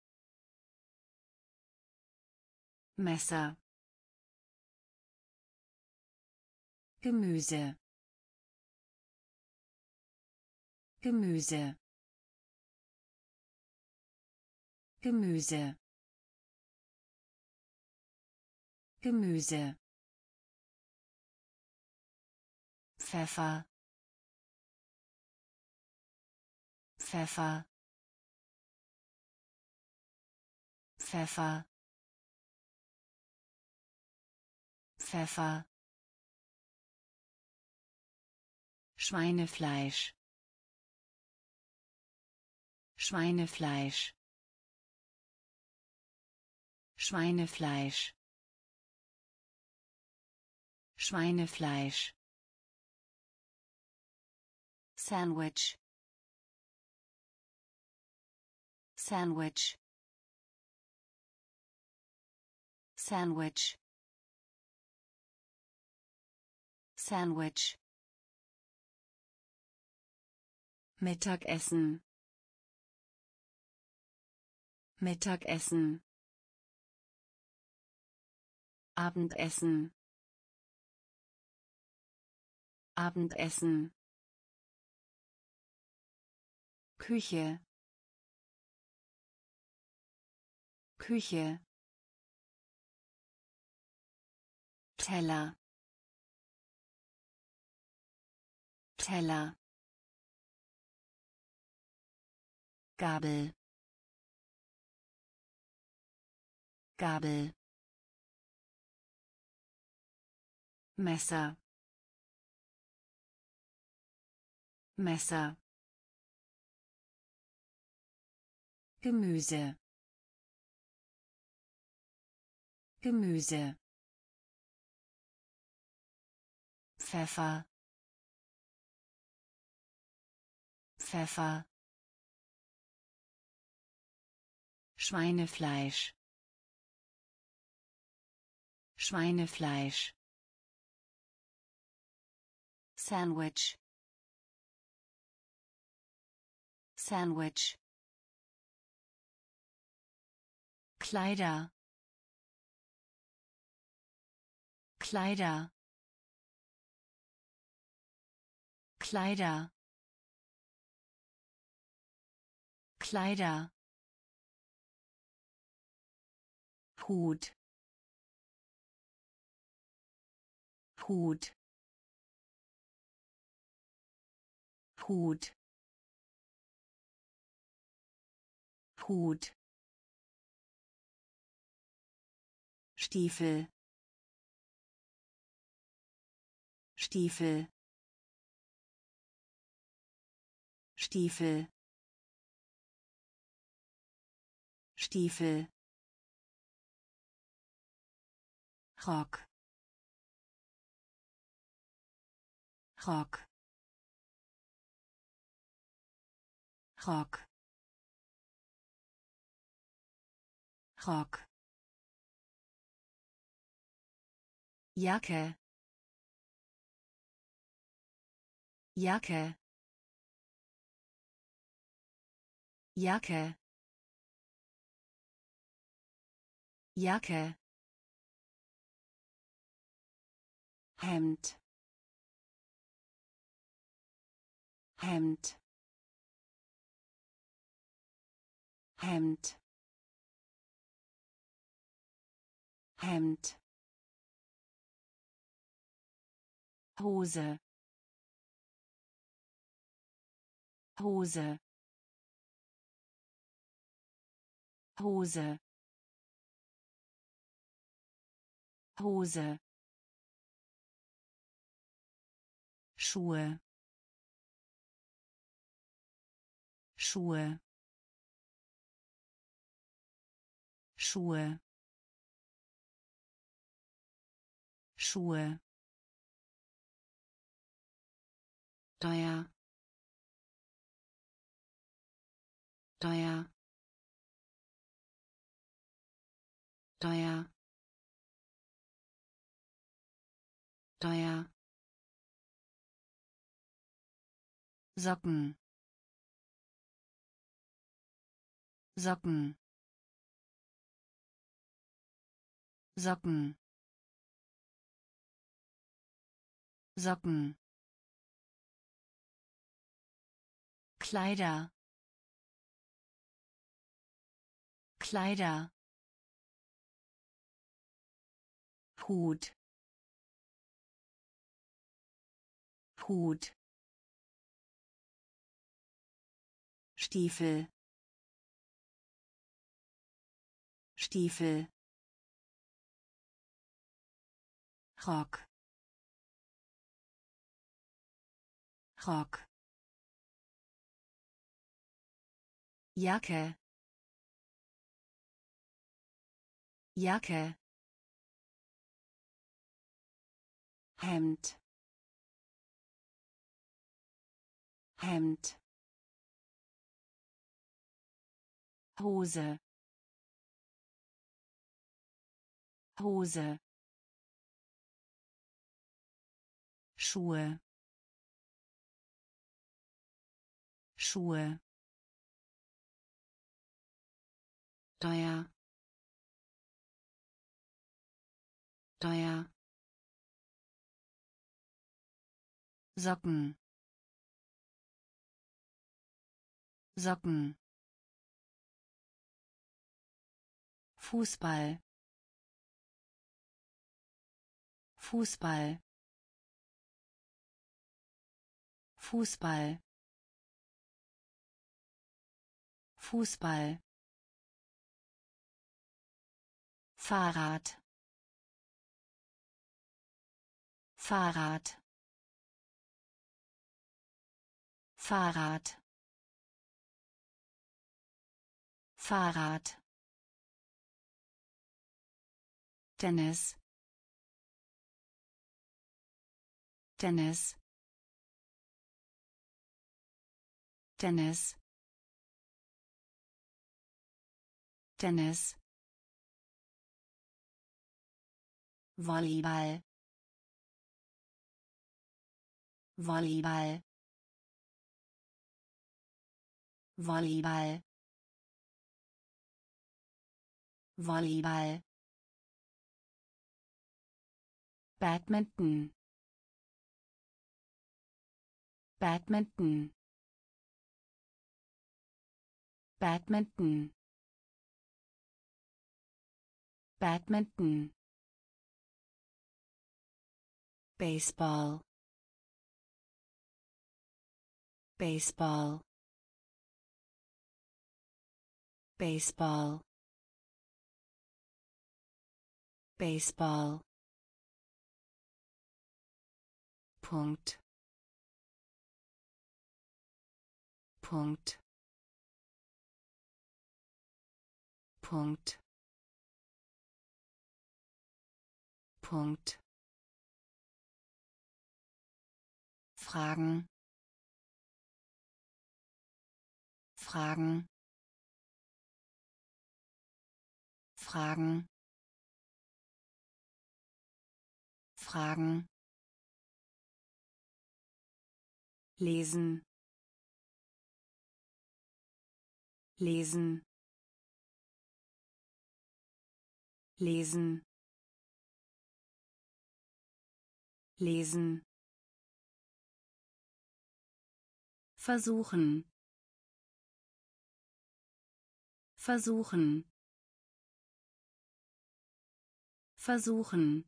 Messer. Gemüse. Gemüse. Gemüse. Gemüse. Pfeffer. Pfeffer. Pfeffer. Pfeffer. Schweinefleisch. Schweinefleisch. Schweinefleisch. Schweinefleisch. Sandwich. Sandwich. Sandwich. Sandwich. Mittagessen. Mittagessen. Abendessen. Abendessen. Küche. Küche. Teller. Teller. Gabel. Gabel. Messer. Messer. Gemüse. Gemüse. Pfeffer. Pfeffer. Schweinefleisch. Schweinefleisch. Sandwich. Sandwich. Kleider, Kleider, Kleider, Kleider, Hut, Hut, Hut, Hut, Stiefel, Stiefel, Stiefel, Stiefel, Rock, Rock, Rock, Rock, Jacke, Jacke, Jacke, Jacke, Hemd, Hemd, Hemd, Hemd, Hose, Hose, Hose, Hose, Schuhe, Schuhe, Schuhe, Schuhe, teuer, teuer, teuer, teuer, Socken, Socken, Socken, Socken, Kleider, Kleider, Hut, Hut, Stiefel, Stiefel, Rock, Rock, Jacke, Jacke, Hemd, Hemd, Hose, Hose, Schuhe, Schuhe, teuer, teuer, Socken, Socken, Fußball, Fußball, Fußball, Fußball, Fahrrad, Fahrrad, Fahrrad, Fahrrad, Tennis, Tennis, Tennis, Tennis, Volleyball, Volleyball, Volleyball, Volleyball. Badminton. Badminton. Badminton. Badminton. Baseball. Baseball. Baseball. Baseball. Punkt. Punkt. Punkt. Punkt. Fragen. Fragen. Fragen. Fragen. Lesen. Lesen. Lesen. Lesen. Versuchen. Versuchen. Versuchen.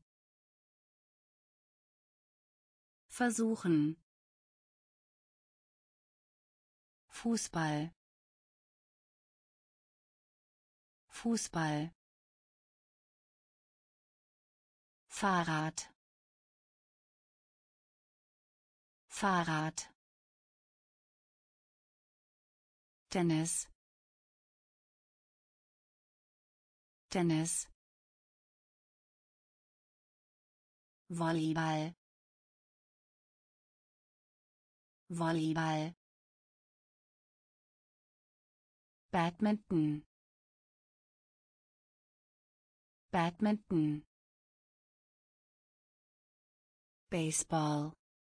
Versuchen. Fußball. Fußball. Fahrrad. Fahrrad. Tennis. Tennis. Volleyball. Volleyball. Badminton. Badminton. Baseball.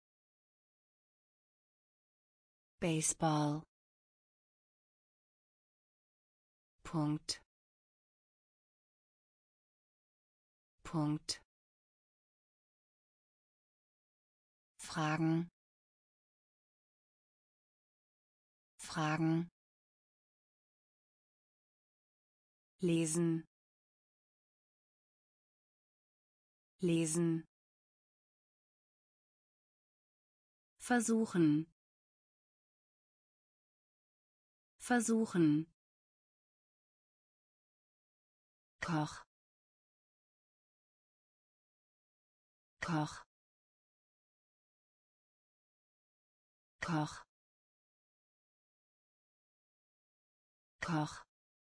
Baseball. Punkt. Punkt. Fragen. Fragen. Lesen. Lesen. Versuchen. Versuchen. Koch. Koch. Koch. Koch.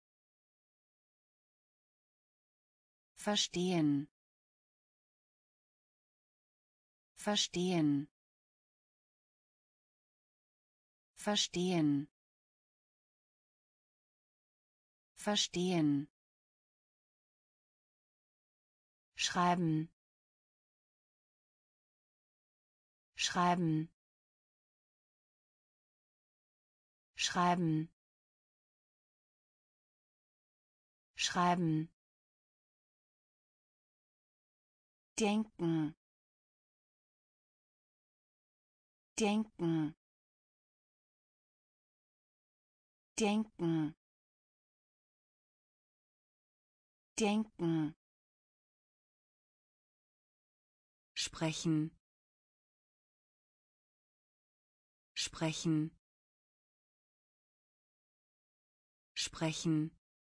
Verstehen. Verstehen. Verstehen. Verstehen. Schreiben. Schreiben. Schreiben. Schreiben. Denken. Denken. Denken. Denken. Sprechen. Sprechen. Sprechen.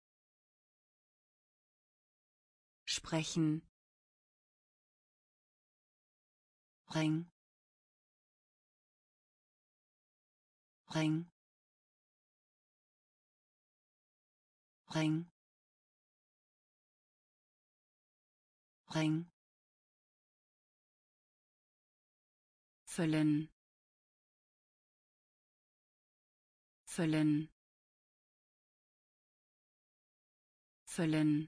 Sprechen. Ring. Ring. Ring. Ring. Füllen. Füllen. Füllen.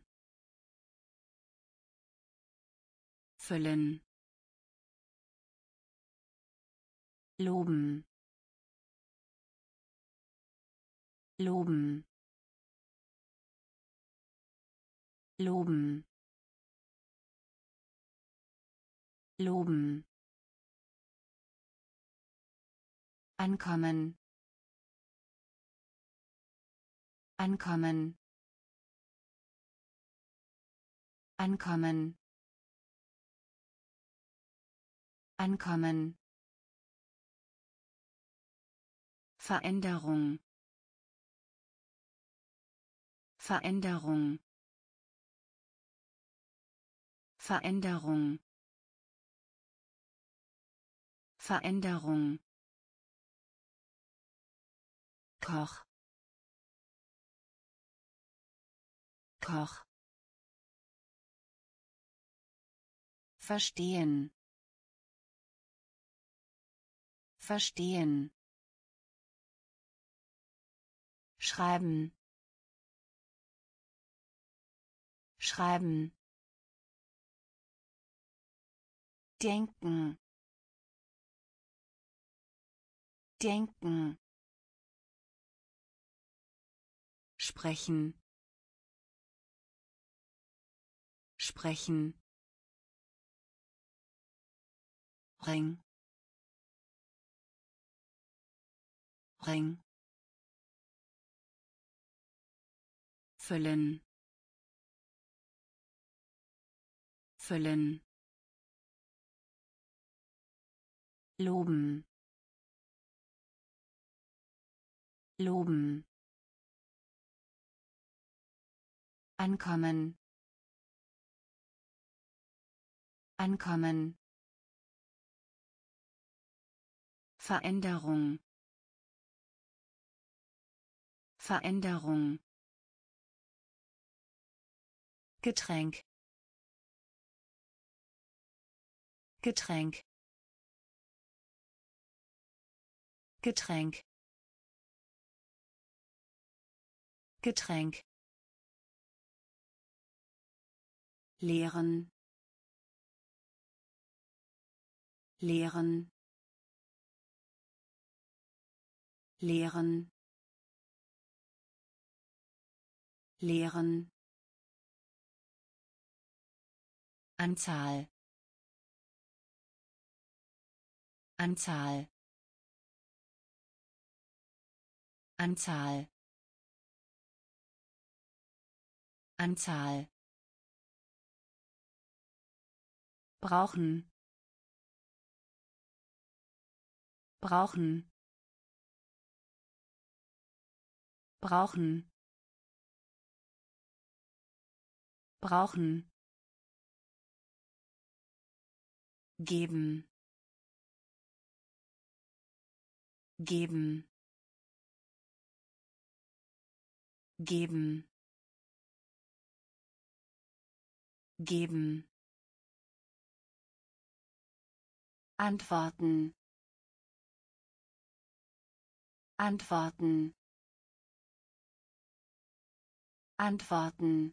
Füllen. Loben. Loben. loben, loben, ankommen, ankommen, ankommen, ankommen, Veränderung, Veränderung, Veränderung, Veränderung, Koch, Koch, verstehen, verstehen, schreiben, schreiben, denken, denken, sprechen, sprechen, Ring, Ring, füllen, füllen, loben, loben, ankommen, ankommen, Veränderung, Veränderung, Getränk, Getränk, Getränk, Getränk, lehren, lehren, lehren, lehren, Anzahl, Anzahl, Anzahl, Anzahl, brauchen, brauchen, brauchen, brauchen, geben, geben, geben, geben, antworten, antworten, antworten,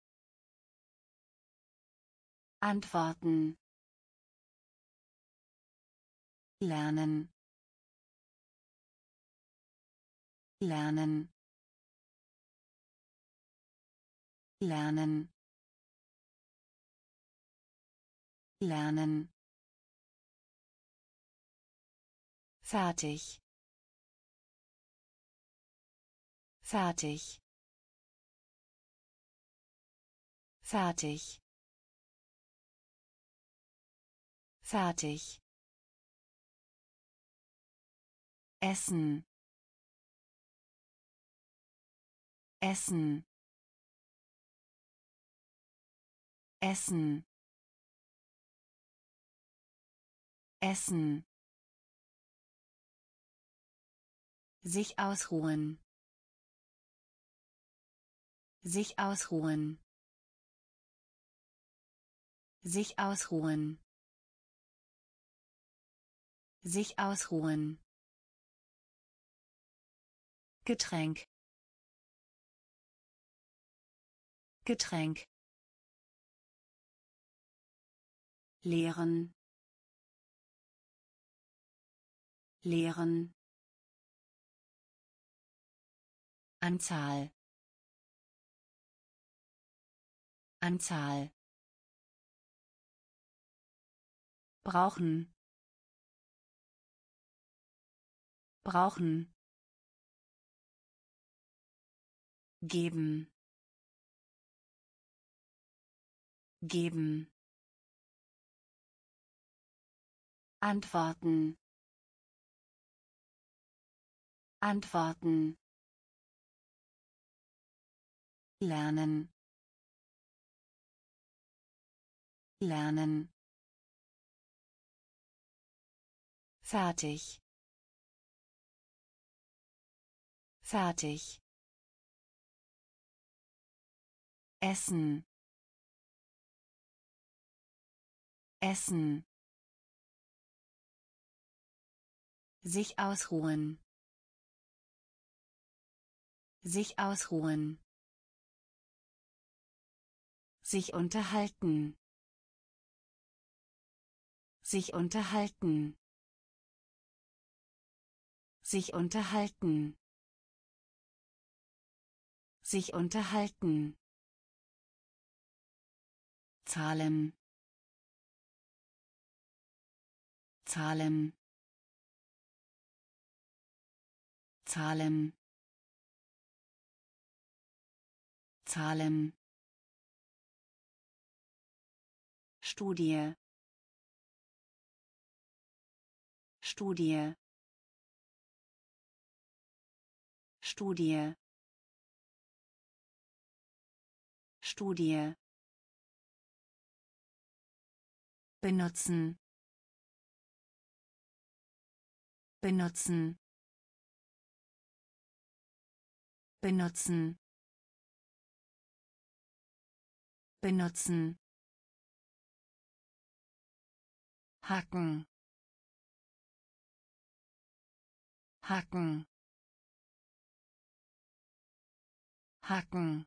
antworten, lernen, lernen, lernen, lernen, fertig, fertig, fertig, fertig, essen, essen, essen, essen, sich ausruhen, sich ausruhen, sich ausruhen, sich ausruhen, Getränk, Getränk, lehren, lehren, Anzahl, Anzahl brauchen brauchen geben geben antworten antworten lernen lernen fertig fertig essen essen sich ausruhen sich ausruhen sich unterhalten sich unterhalten sich unterhalten sich unterhalten Zahlen Zahlen Zahlen Zahlen Studie Studie Studie Studie benutzen benutzen benutzen benutzen hacken hacken hacken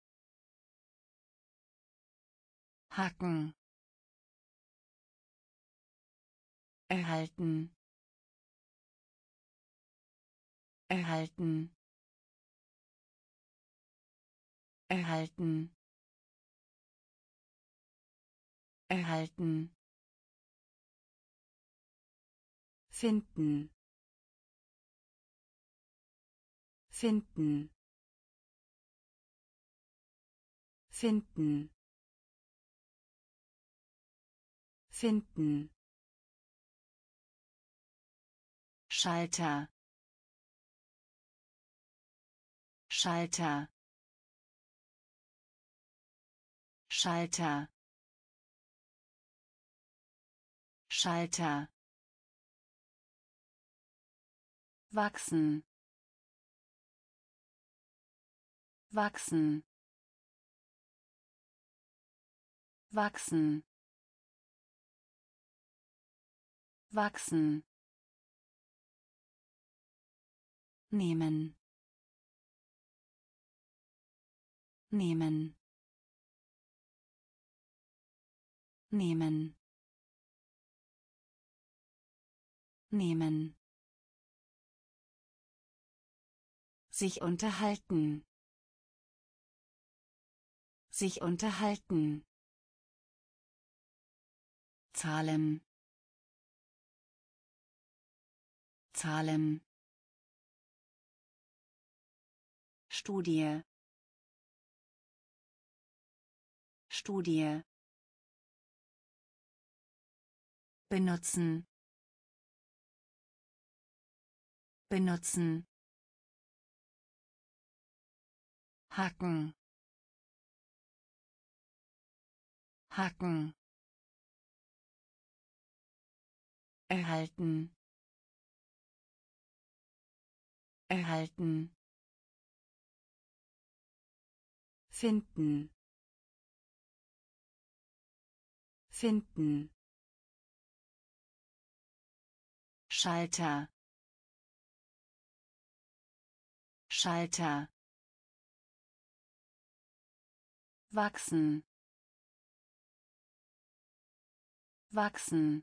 hacken erhalten erhalten erhalten erhalten finden finden finden finden Schalter Schalter Schalter Schalter wachsen wachsen wachsen wachsen nehmen nehmen nehmen nehmen sich unterhalten sich unterhalten Zahlen Zahlen Studie Studie benutzen benutzen hacken hacken erhalten erhalten finden finden Schalter Schalter wachsen wachsen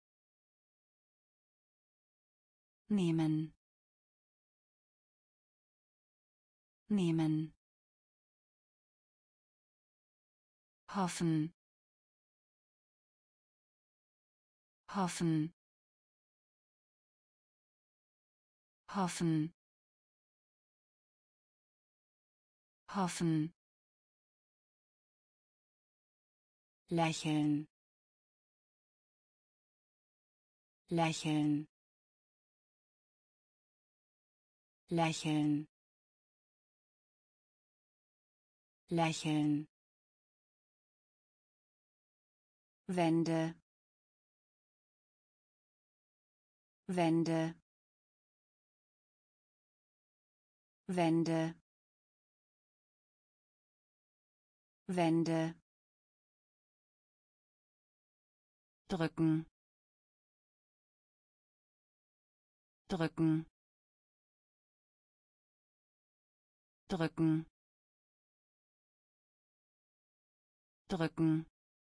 nehmen nehmen hoffen, hoffen, hoffen, hoffen, lächeln, lächeln, lächeln, lächeln, Wände, Wände, Wände, Wände, drücken, drücken, drücken, drücken,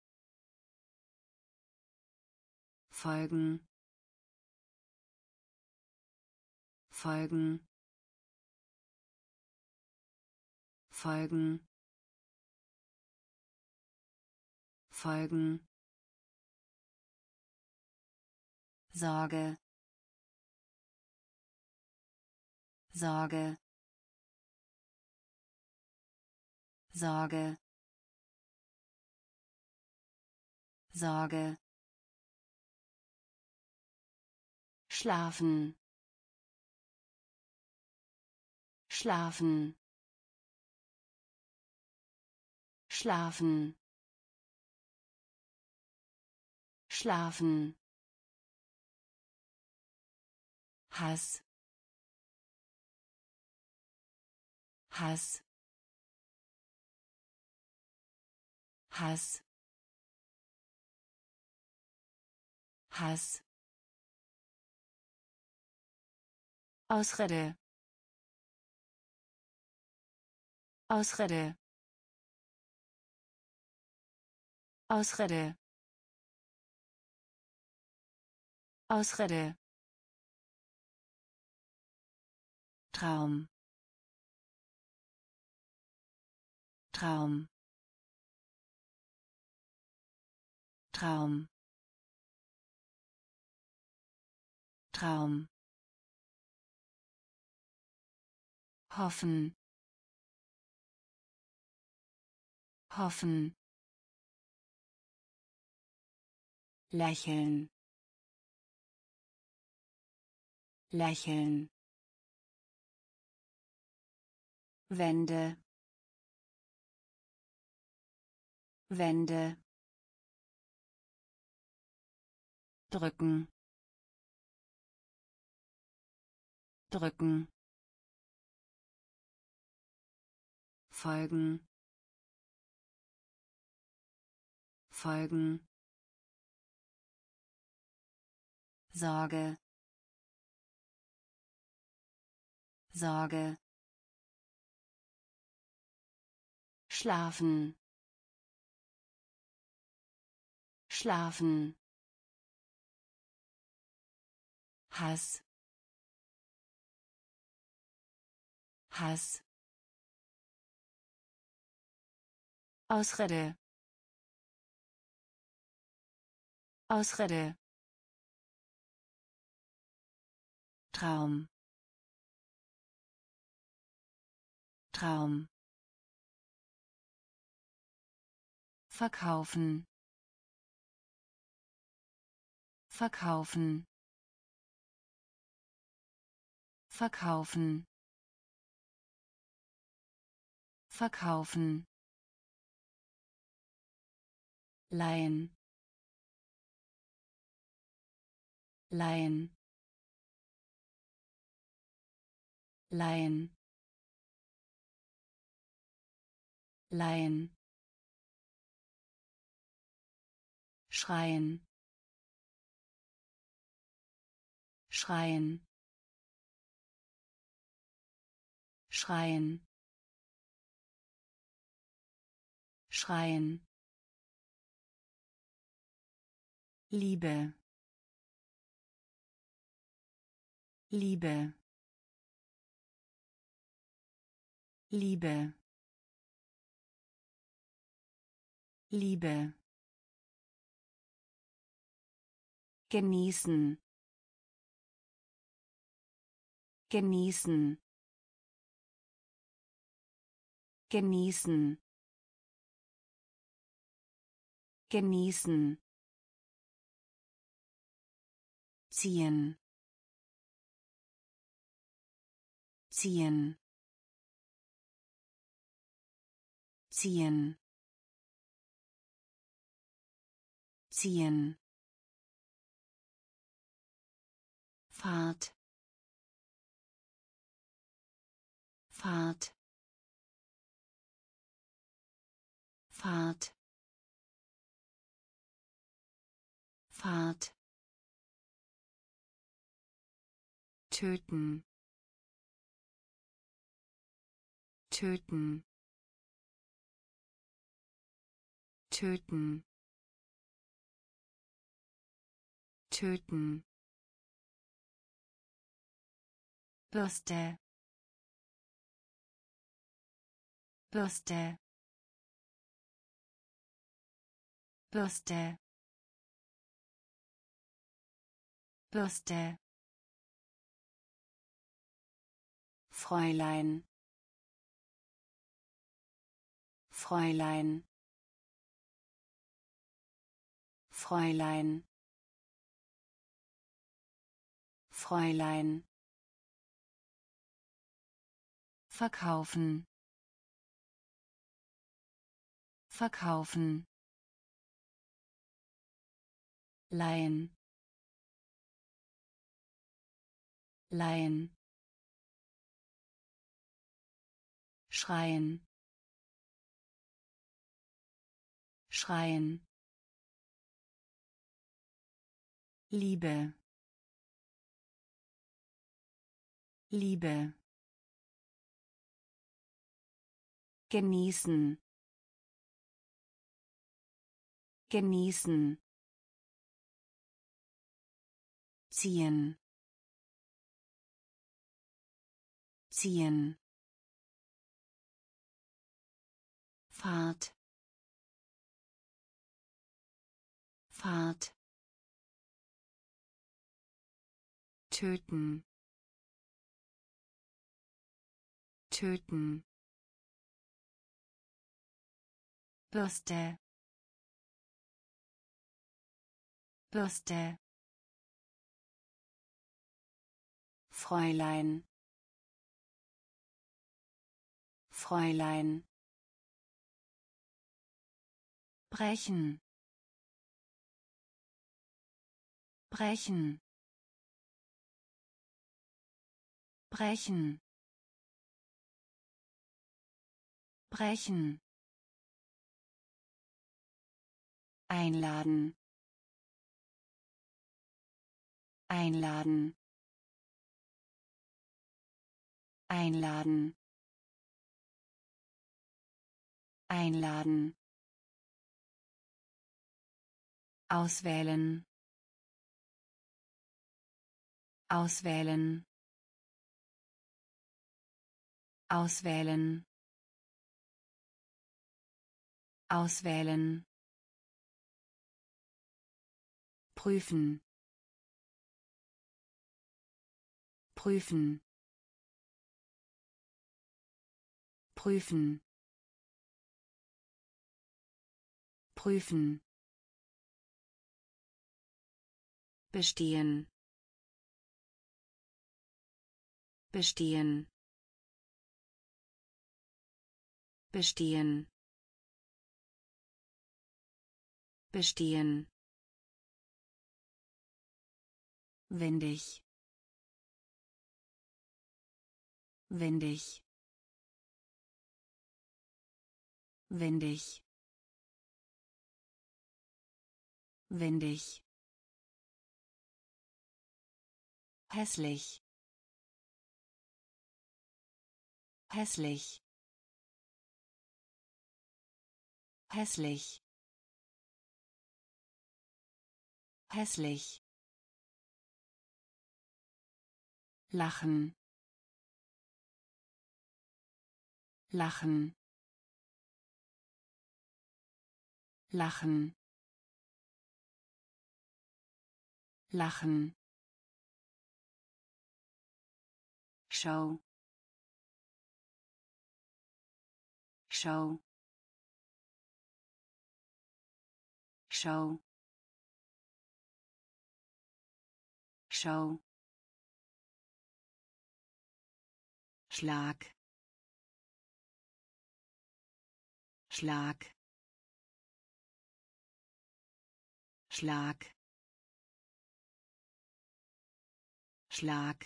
folgen, folgen, folgen, folgen, Sorge, Sorge, Sorge, Sorge, schlafen, schlafen, schlafen, schlafen, Hass, Hass, Hass, Hass, Ausrede, Ausrede, Ausrede, Ausrede, Traum, Traum, Traum, Traum, hoffen, hoffen, lächeln, lächeln, Wände, Wände, drücken, drücken, folgen, folgen, Sorge, Sorge, schlafen, schlafen, Hass, Hass, Ausrede, Ausrede, Traum, Traum, verkaufen, verkaufen, verkaufen, verkaufen, leihen, leihen, leihen, leihen, schreien, schreien, schreien, schreien, Liebe, Liebe, Liebe, Liebe. Genießen. Genießen. Genießen. Genießen. Ziehen. Ziehen. Ziehen. Ziehen. Fahrt. Fahrt. Fahrt. Fahrt. Töten. Töten. Töten. Töten. Bürste. Bürste. Bürste. Bürste. Fräulein. Fräulein. Fräulein. Fräulein. Verkaufen. Verkaufen. Leihen. Leihen. Schreien. Schreien. Liebe. Liebe. Genießen. Genießen. Ziehen. Ziehen. Fahrt. Fahrt. Töten. Töten. Bürste. Bürste. Fräulein. Fräulein. Brechen. Brechen. Brechen. Brechen. Einladen. Einladen. Einladen. Einladen. Auswählen. Auswählen. Auswählen. Auswählen. Prüfen. Prüfen. Prüfen. Prüfen. Bestehen. Bestehen. Bestehen. Bestehen. Windig. Windig. Windig. Windig. Hässlich. Hässlich. Hässlich. Hässlich. Lachen. Lachen. lachen, lachen, Schau, Schau, Schau, Schau, Schlag, Schlag, Schlag, Schlag,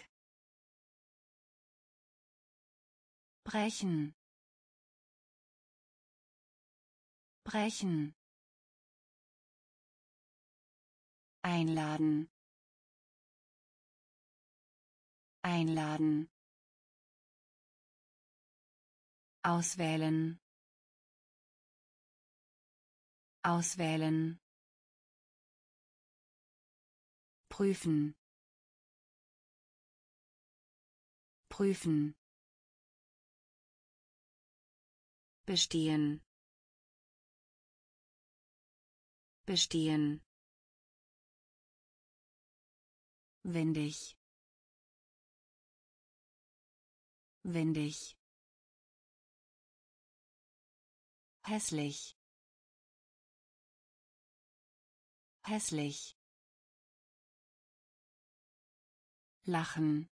brechen, brechen, einladen, einladen, auswählen, auswählen, prüfen, prüfen, bestehen, bestehen, windig, windig, hässlich, hässlich, lachen,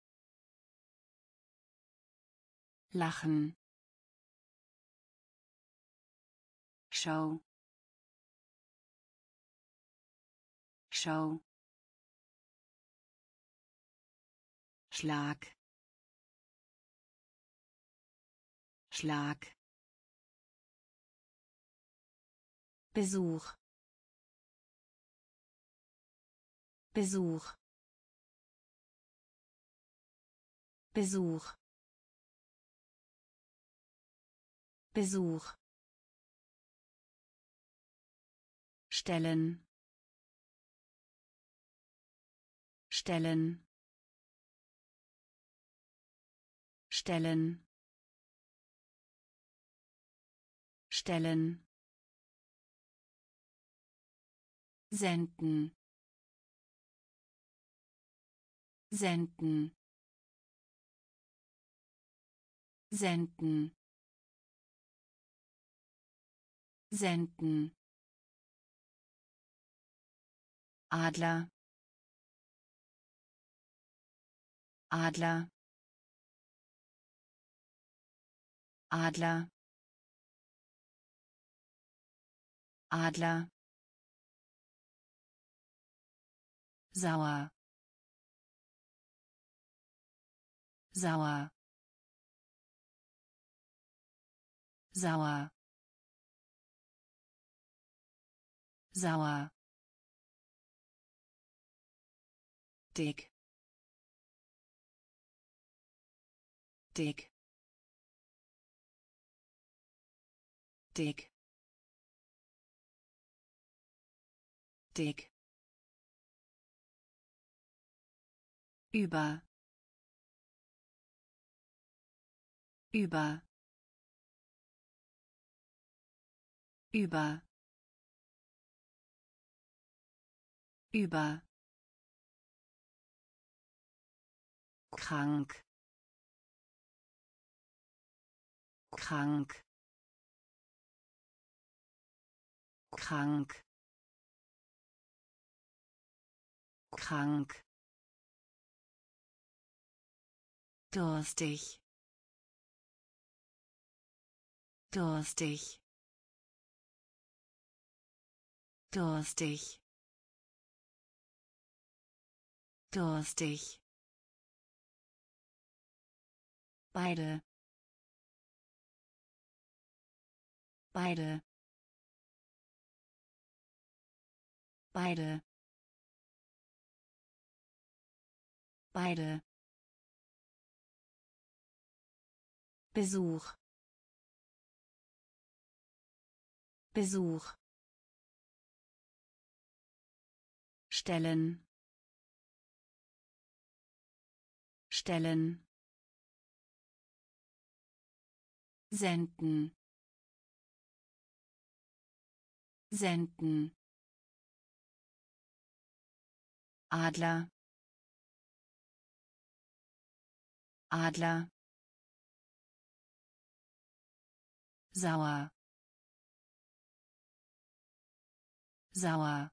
lachen, Schau, Schau, Schlag, Schlag, Besuch, Besuch, Besuch, Besuch, stellen, stellen, stellen, stellen, senden, senden, senden, senden, Adler, Adler, Adler, Adler, sauer, sauer, sauer, sauer, dick, dick, dick, dick, über, über, über, über, krank, krank, krank, krank, durstig, durstig, durstig, durstig, beide, beide, beide, beide, Besuch, Besuch, stellen, stellen, senden, senden, Adler, Adler, sauer, sauer,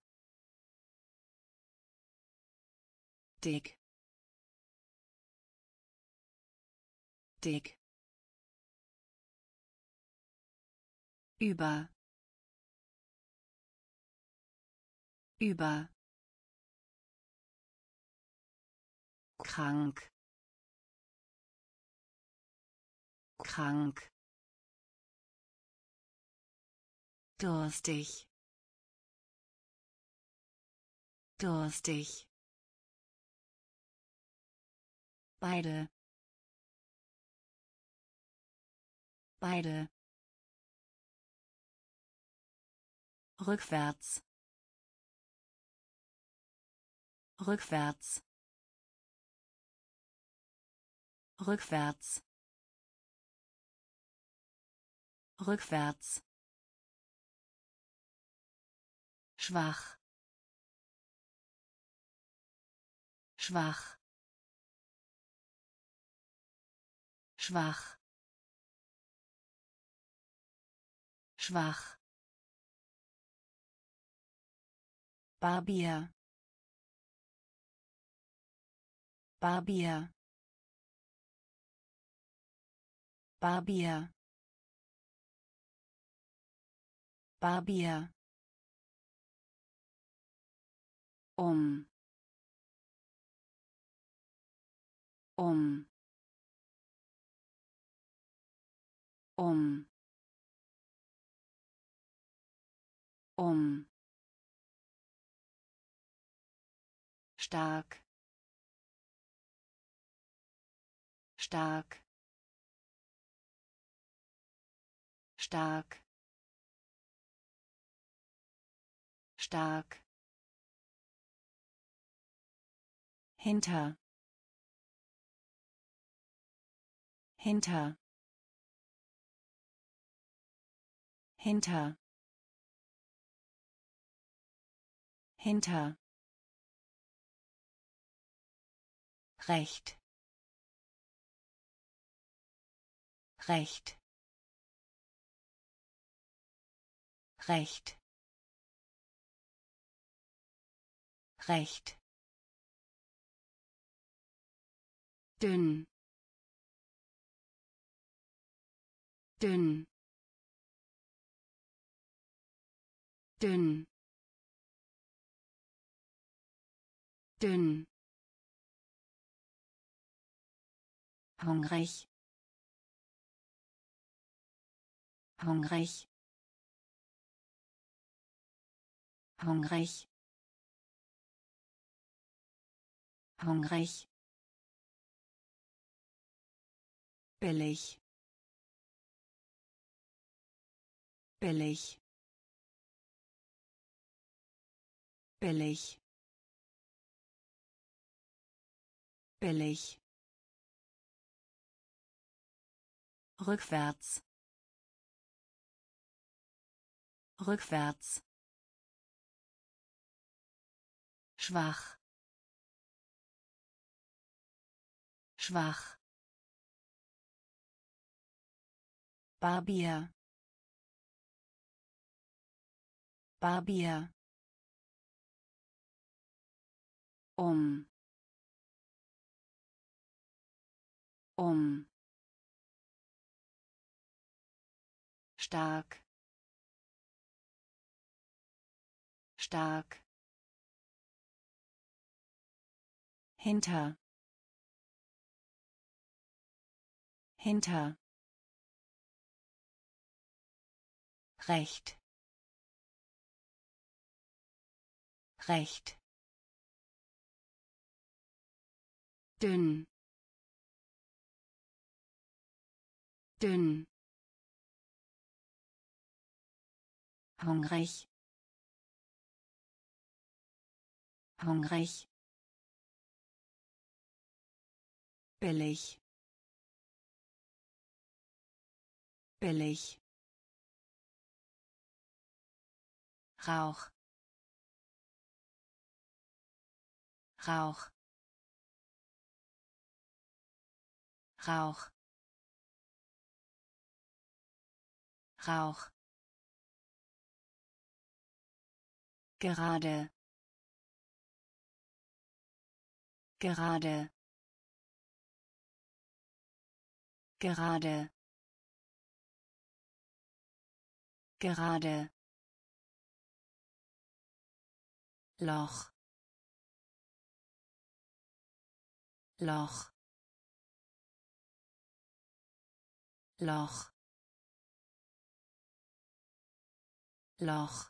dick, dick, über, über, krank, krank, durstig, durstig, beide, beide, rückwärts, rückwärts, rückwärts, rückwärts, schwach, schwach, schwach, schwach, Barbier, Barbier, Barbier, Barbier, um, um, um, um, stark, stark, stark, stark, hinter, hinter, hinter, hinter, recht, recht, recht, recht, dünn, dünn, dünn, dünn, hungrig, hungrig, hungrig, hungrig, billig, billig, billig, billig, rückwärts, rückwärts, schwach, schwach, Barbier, Barbier, um, um, stark, stark, hinter, hinter, recht, recht, dünn, dünn, hungrig, hungrig, billig, billig, Rauch, Rauch, Rauch, Rauch. Gerade, gerade, gerade, gerade. Loch, Loch, Loch, Loch.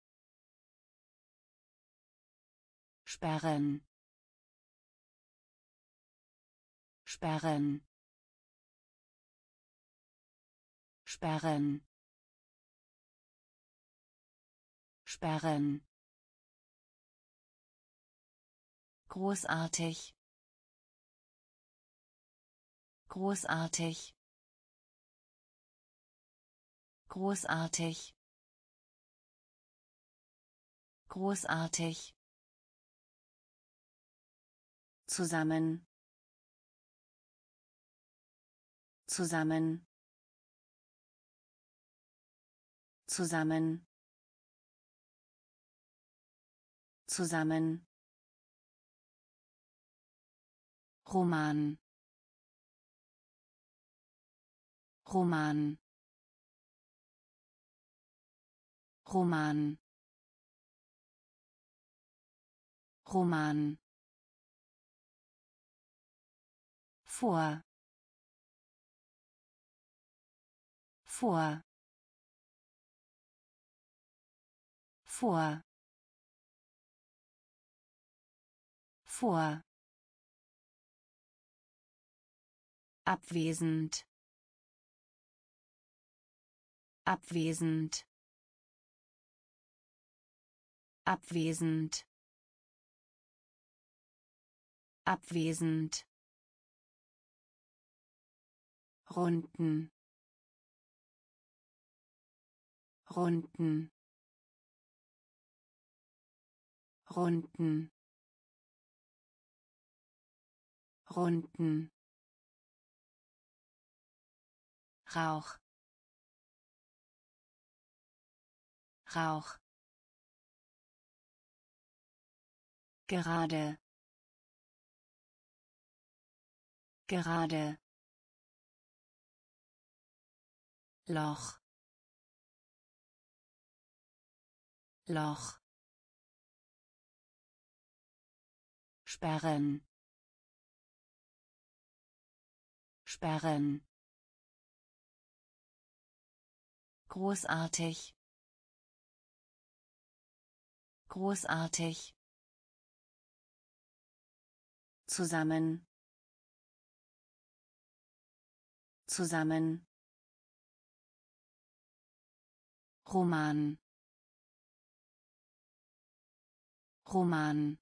Sperren, sperren, sperren, sperren. Großartig, großartig, großartig, großartig. Zusammen, zusammen, zusammen, zusammen. Roman, Roman, Roman, Roman. Vor, vor, vor, vor. Abwesend, abwesend, abwesend, abwesend. Runden, Runden, Runden, Runden. Rauch, Rauch. Gerade, gerade. Loch, Loch. Sperren, sperren. Großartig, großartig. Zusammen, zusammen. Roman, Roman.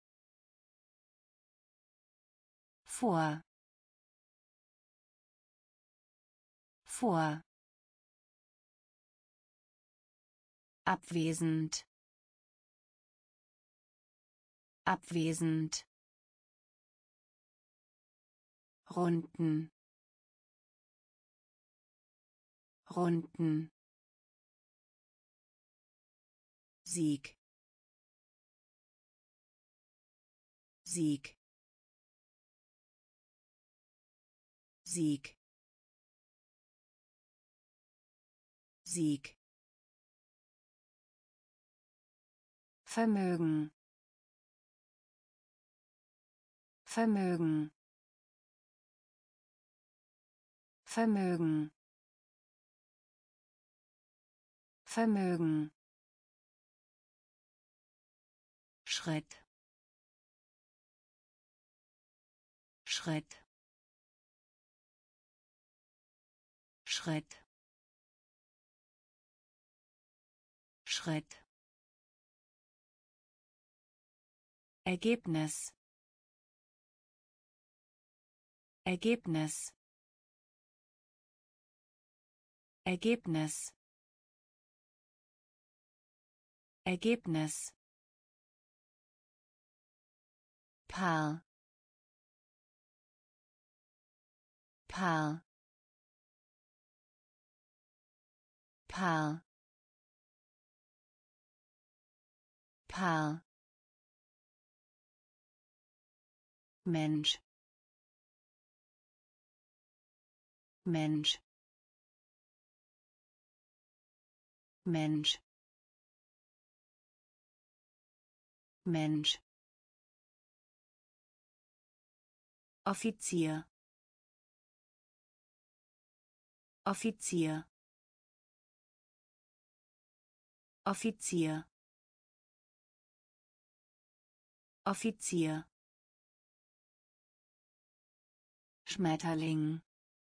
Vor, vor. Abwesend, abwesend. Runden, Runden. Sieg, Sieg, Sieg, Sieg. Vermögen, Vermögen, Vermögen, Vermögen. Schritt, Schritt, Schritt, Schritt. Ergebnis, Ergebnis, Ergebnis. Ergebnis Paar Paar Paar Paar Mensch Mensch Mensch Mensch Offizier Offizier Offizier Offizier Schmetterling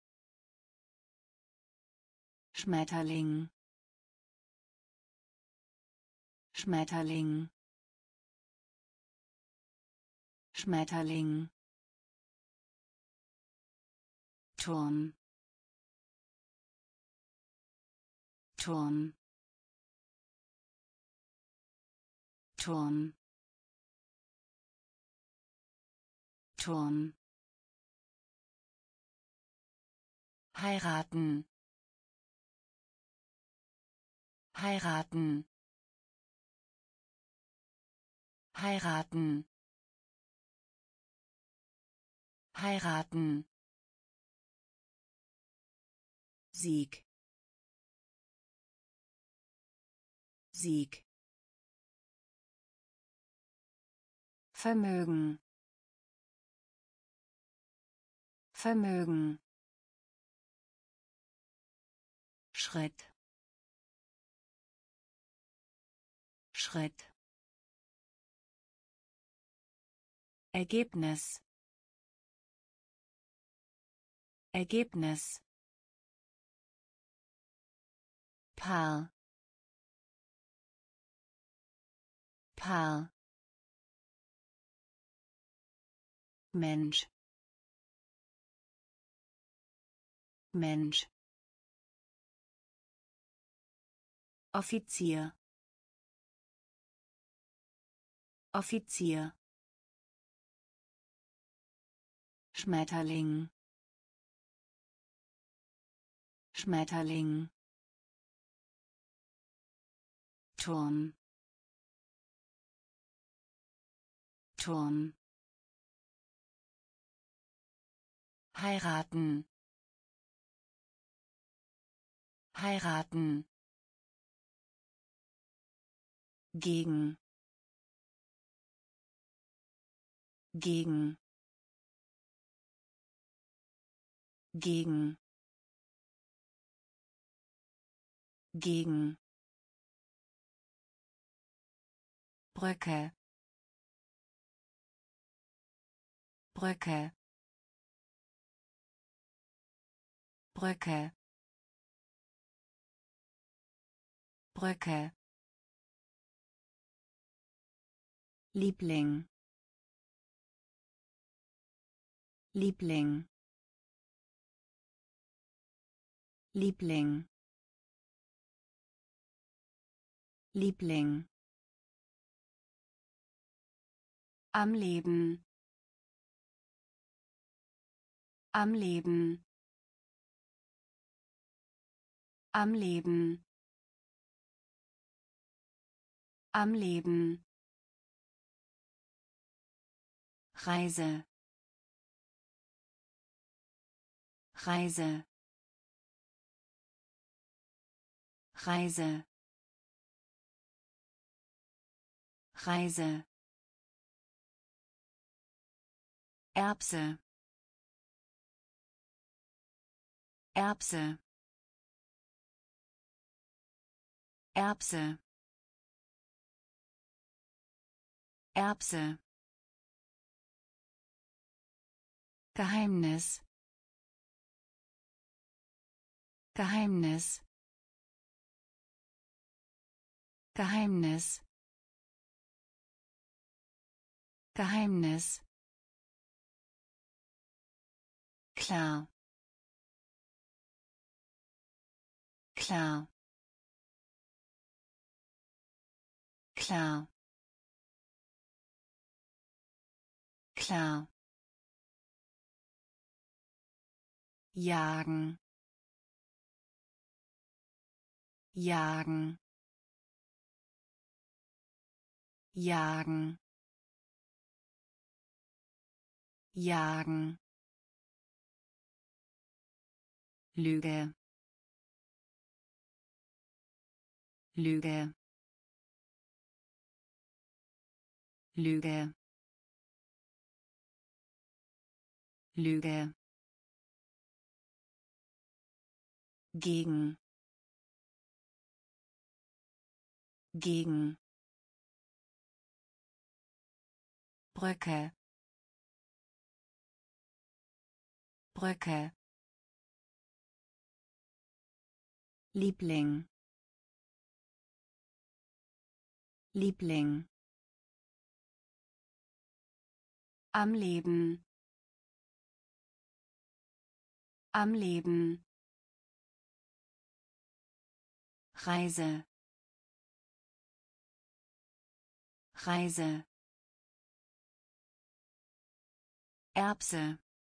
Schmetterling Schmetterling Schmetterling Turm Turm Turm Turm heiraten heiraten heiraten heiraten Sieg Sieg Vermögen Vermögen Schritt Schritt Ergebnis Ergebnis Paar Paar Mensch Mensch Offizier Offizier Schmetterling Schmetterling Turm Turm heiraten heiraten gegen gegen gegen gegen Brücke Brücke Brücke Brücke Liebling Liebling Liebling Liebling am Leben am Leben am Leben am Leben Reise Reise Reise Reise Erbse Erbse Erbse Erbse Geheimnis Geheimnis Geheimnis Geheimnis klar klar klar, klar, jagen, jagen, jagen, jagen, Lüge, Lüge, Lüge, Lüge, gegen, gegen, Brücke, Brücke, Liebling, Liebling, am Leben, am Leben, Reise, Reise, Erbse,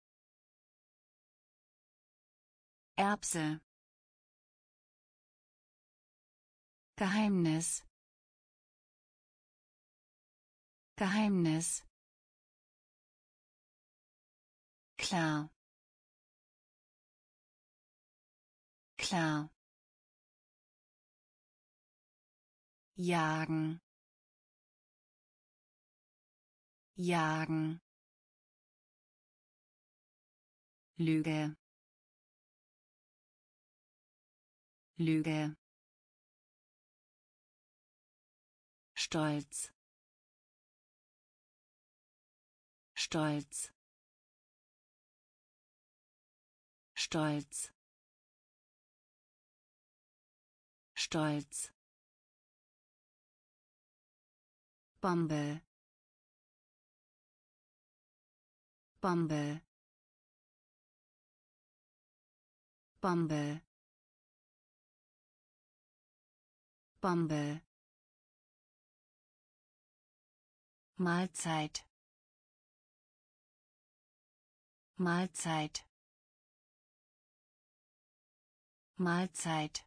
Erbse, Geheimnis, Geheimnis, klar, klar, jagen, jagen, Lüge, Lüge, Stolz, Stolz, Stolz, Stolz, Bombe, Bombe, Bombe, Bombe, Mahlzeit, Mahlzeit, Mahlzeit,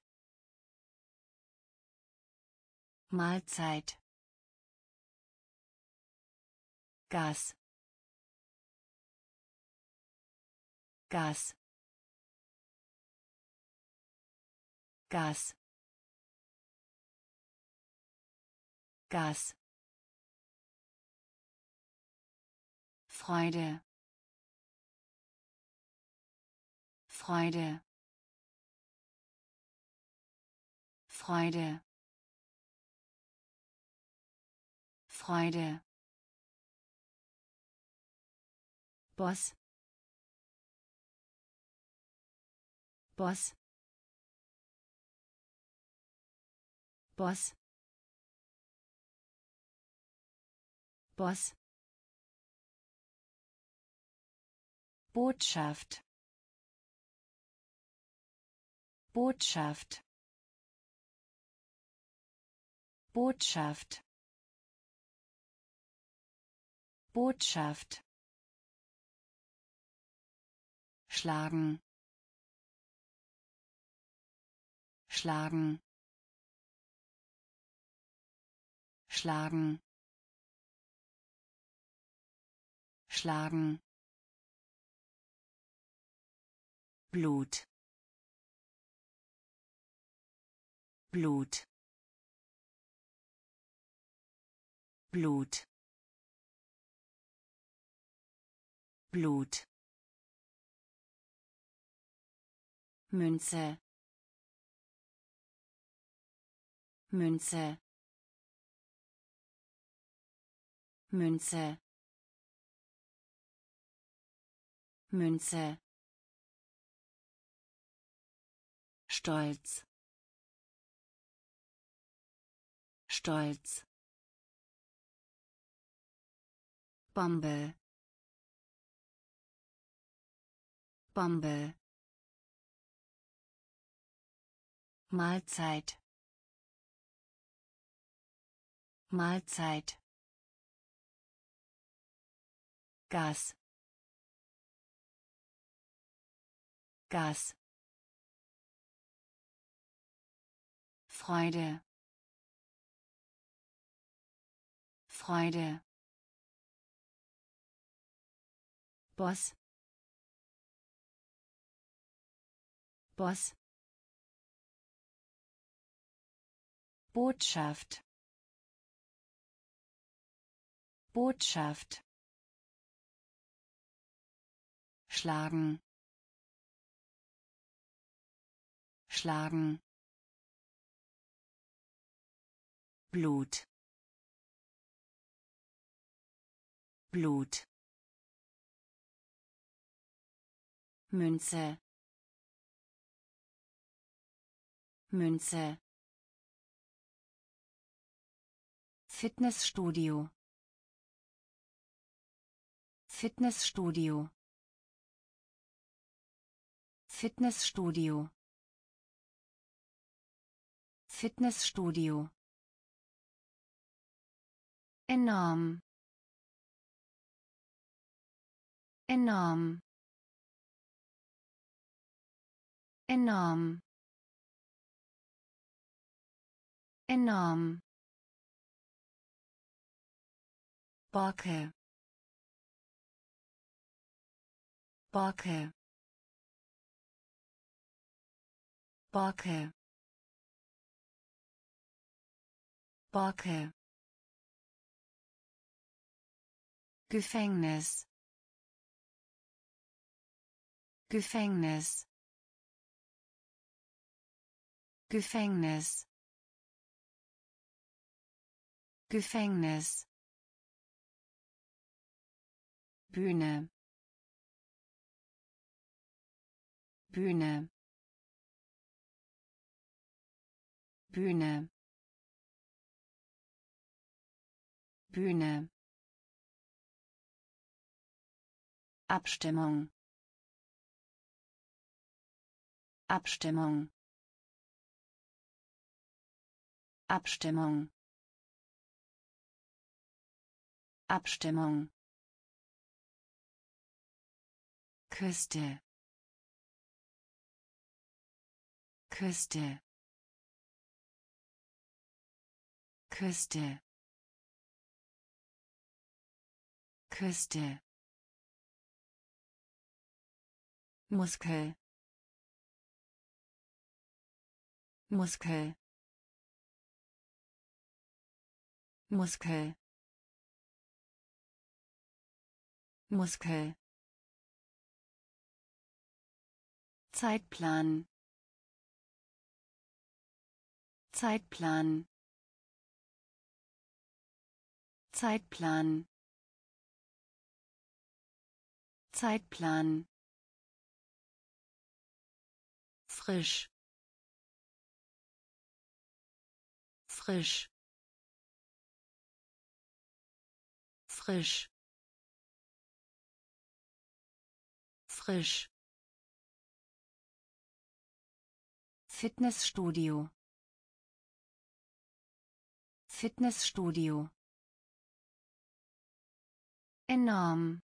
Mahlzeit, Gas, Gas, Gas, Gas, Freude, Freude, Freude, Freude, Boss, Boss, Boss, Boss, Botschaft, Botschaft, Botschaft, Botschaft, schlagen, schlagen, schlagen, schlagen, Blut, Blut, Blut, Blut, Münze, Münze, Münze, Münze, Stolz, Stolz, Bombe, Bombe, Mahlzeit, Mahlzeit. Gas. Gas. Freude. Freude. Boss. Boss. Botschaft. Botschaft. Schlagen. Schlagen. Blut. Blut. Münze. Münze. Fitnessstudio. Fitnessstudio. Fitnessstudio. Fitnessstudio. Enorm. Enorm. Enorm. Enorm. Borke. Borke. Borke. Borke. Gefängnis. Gefängnis. Gefängnis. Gefängnis. Bühne. Bühne. Bühne. Bühne. Abstimmung. Abstimmung. Abstimmung. Abstimmung. Küste. Küste. Küste. Küste. Muskel. Muskel. Muskel. Muskel. Zeitplan. Zeitplan. Zeitplan. Zeitplan. Frisch. Frisch. Frisch. Frisch. Fitnessstudio. Fitnessstudio. Enorm.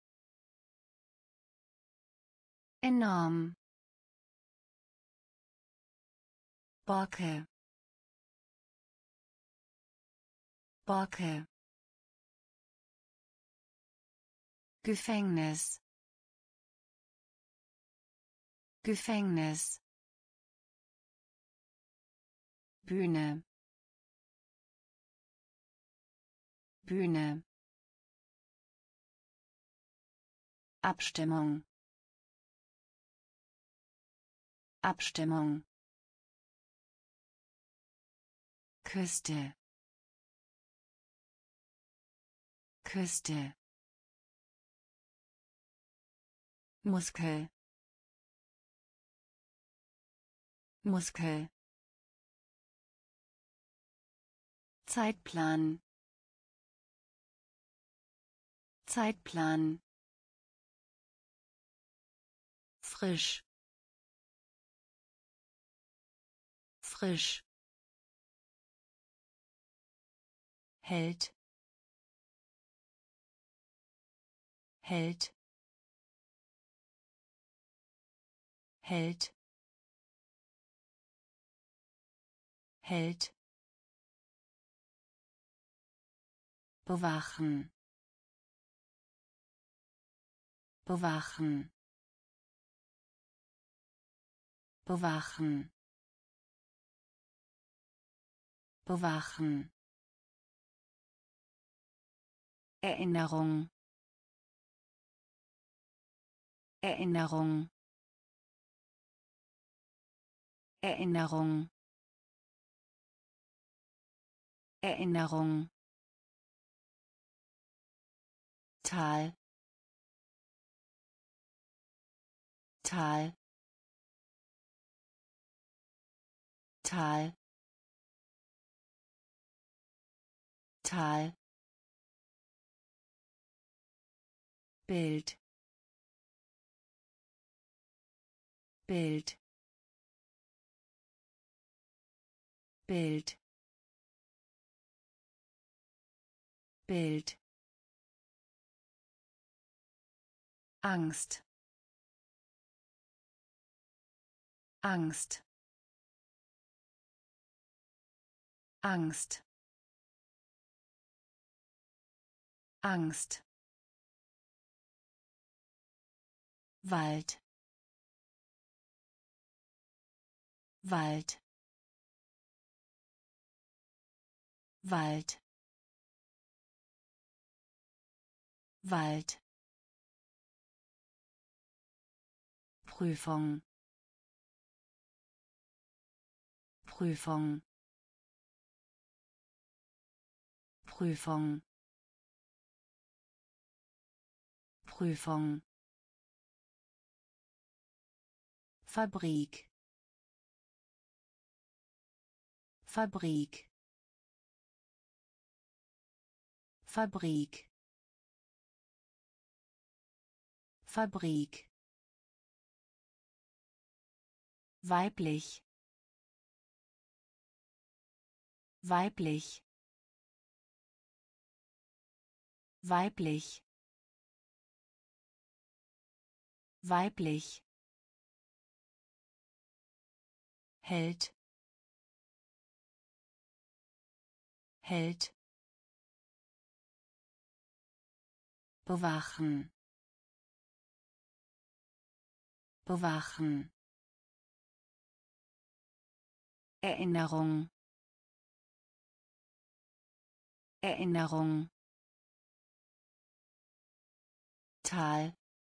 Enorm. Borke. Borke. Gefängnis. Gefängnis. Bühne. Bühne. Abstimmung. Abstimmung. Küste. Küste. Muskel. Muskel. Zeitplan. Zeitplan. Frisch. Frisch. Held, Held, Held, Held, bewachen, bewachen, bewachen, bewachen, Erinnerung, Erinnerung, Erinnerung, Erinnerung, Tal, Tal, Tal, Tal, Bild, Bild, Bild, Bild, Angst, Angst, Angst, Angst, Wald, Wald, Wald, Wald, Prüfung, Prüfung, Prüfung, Prüfung, Fabrik, Fabrik, Fabrik, Fabrik, weiblich, weiblich, weiblich, weiblich, Held, Held, bewachen, bewachen, Erinnerung, Erinnerung, Tal,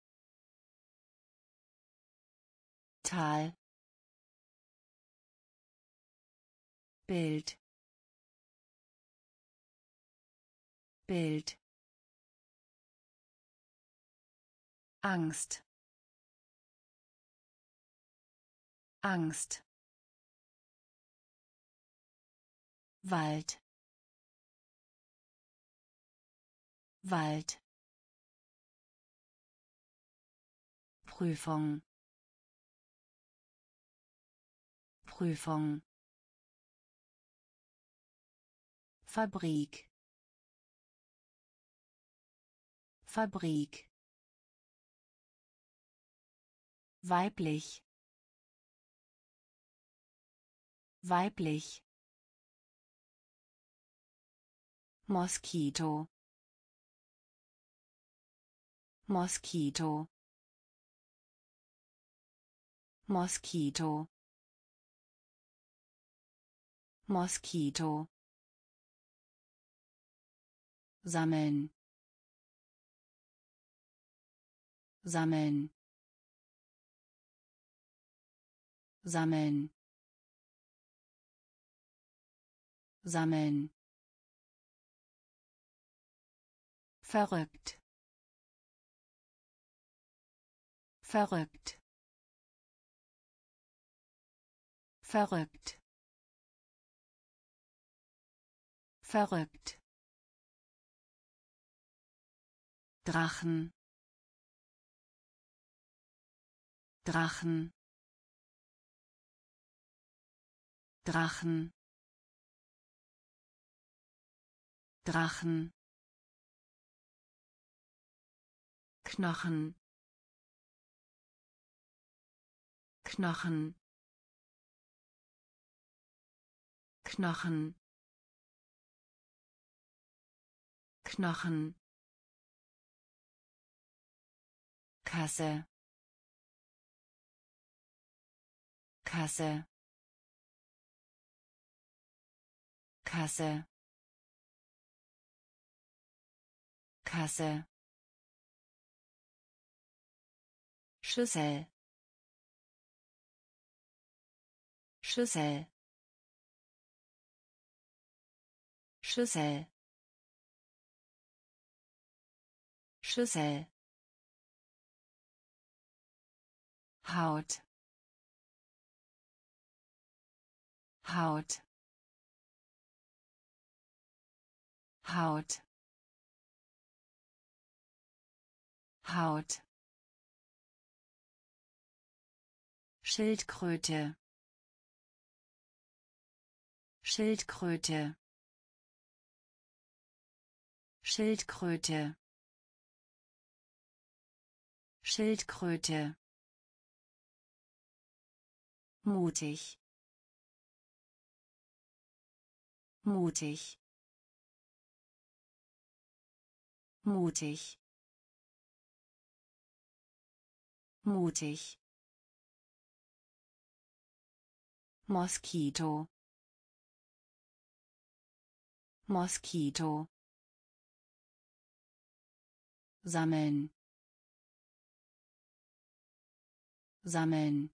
Tal, Bild, Bild, Angst, Angst, Wald, Wald, Prüfung, Prüfung, Fabrik, Fabrik, weiblich, weiblich, Moskito, Moskito, Moskito, Moskito, sammeln, sammeln, sammeln, sammeln, verrückt, verrückt, verrückt, verrückt, Drachen, Drachen, Drachen, Drachen, Knochen, Knochen, Knochen, Knochen, Kasse, Kasse, Kasse, Kasse, Schüssel, Schüssel, Schüssel, Schüssel, Haut, Haut, Haut, Haut, Schildkröte, Schildkröte, Schildkröte, Schildkröte, mutig, mutig, mutig, mutig, Moskito, Moskito, sammeln, sammeln,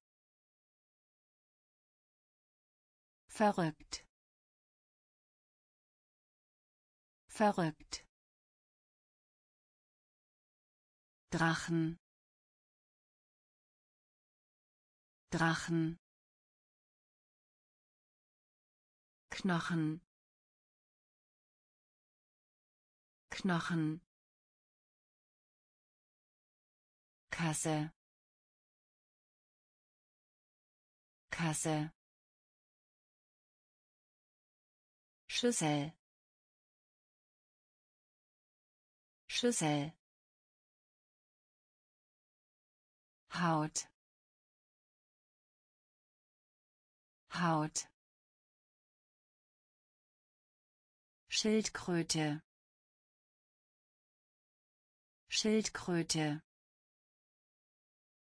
verrückt, verrückt, Drachen, Drachen, Knochen, Knochen, Kasse, Kasse, Schüssel, Schüssel, Haut, Haut, Schildkröte, Schildkröte,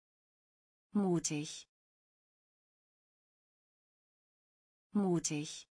mutig, mutig,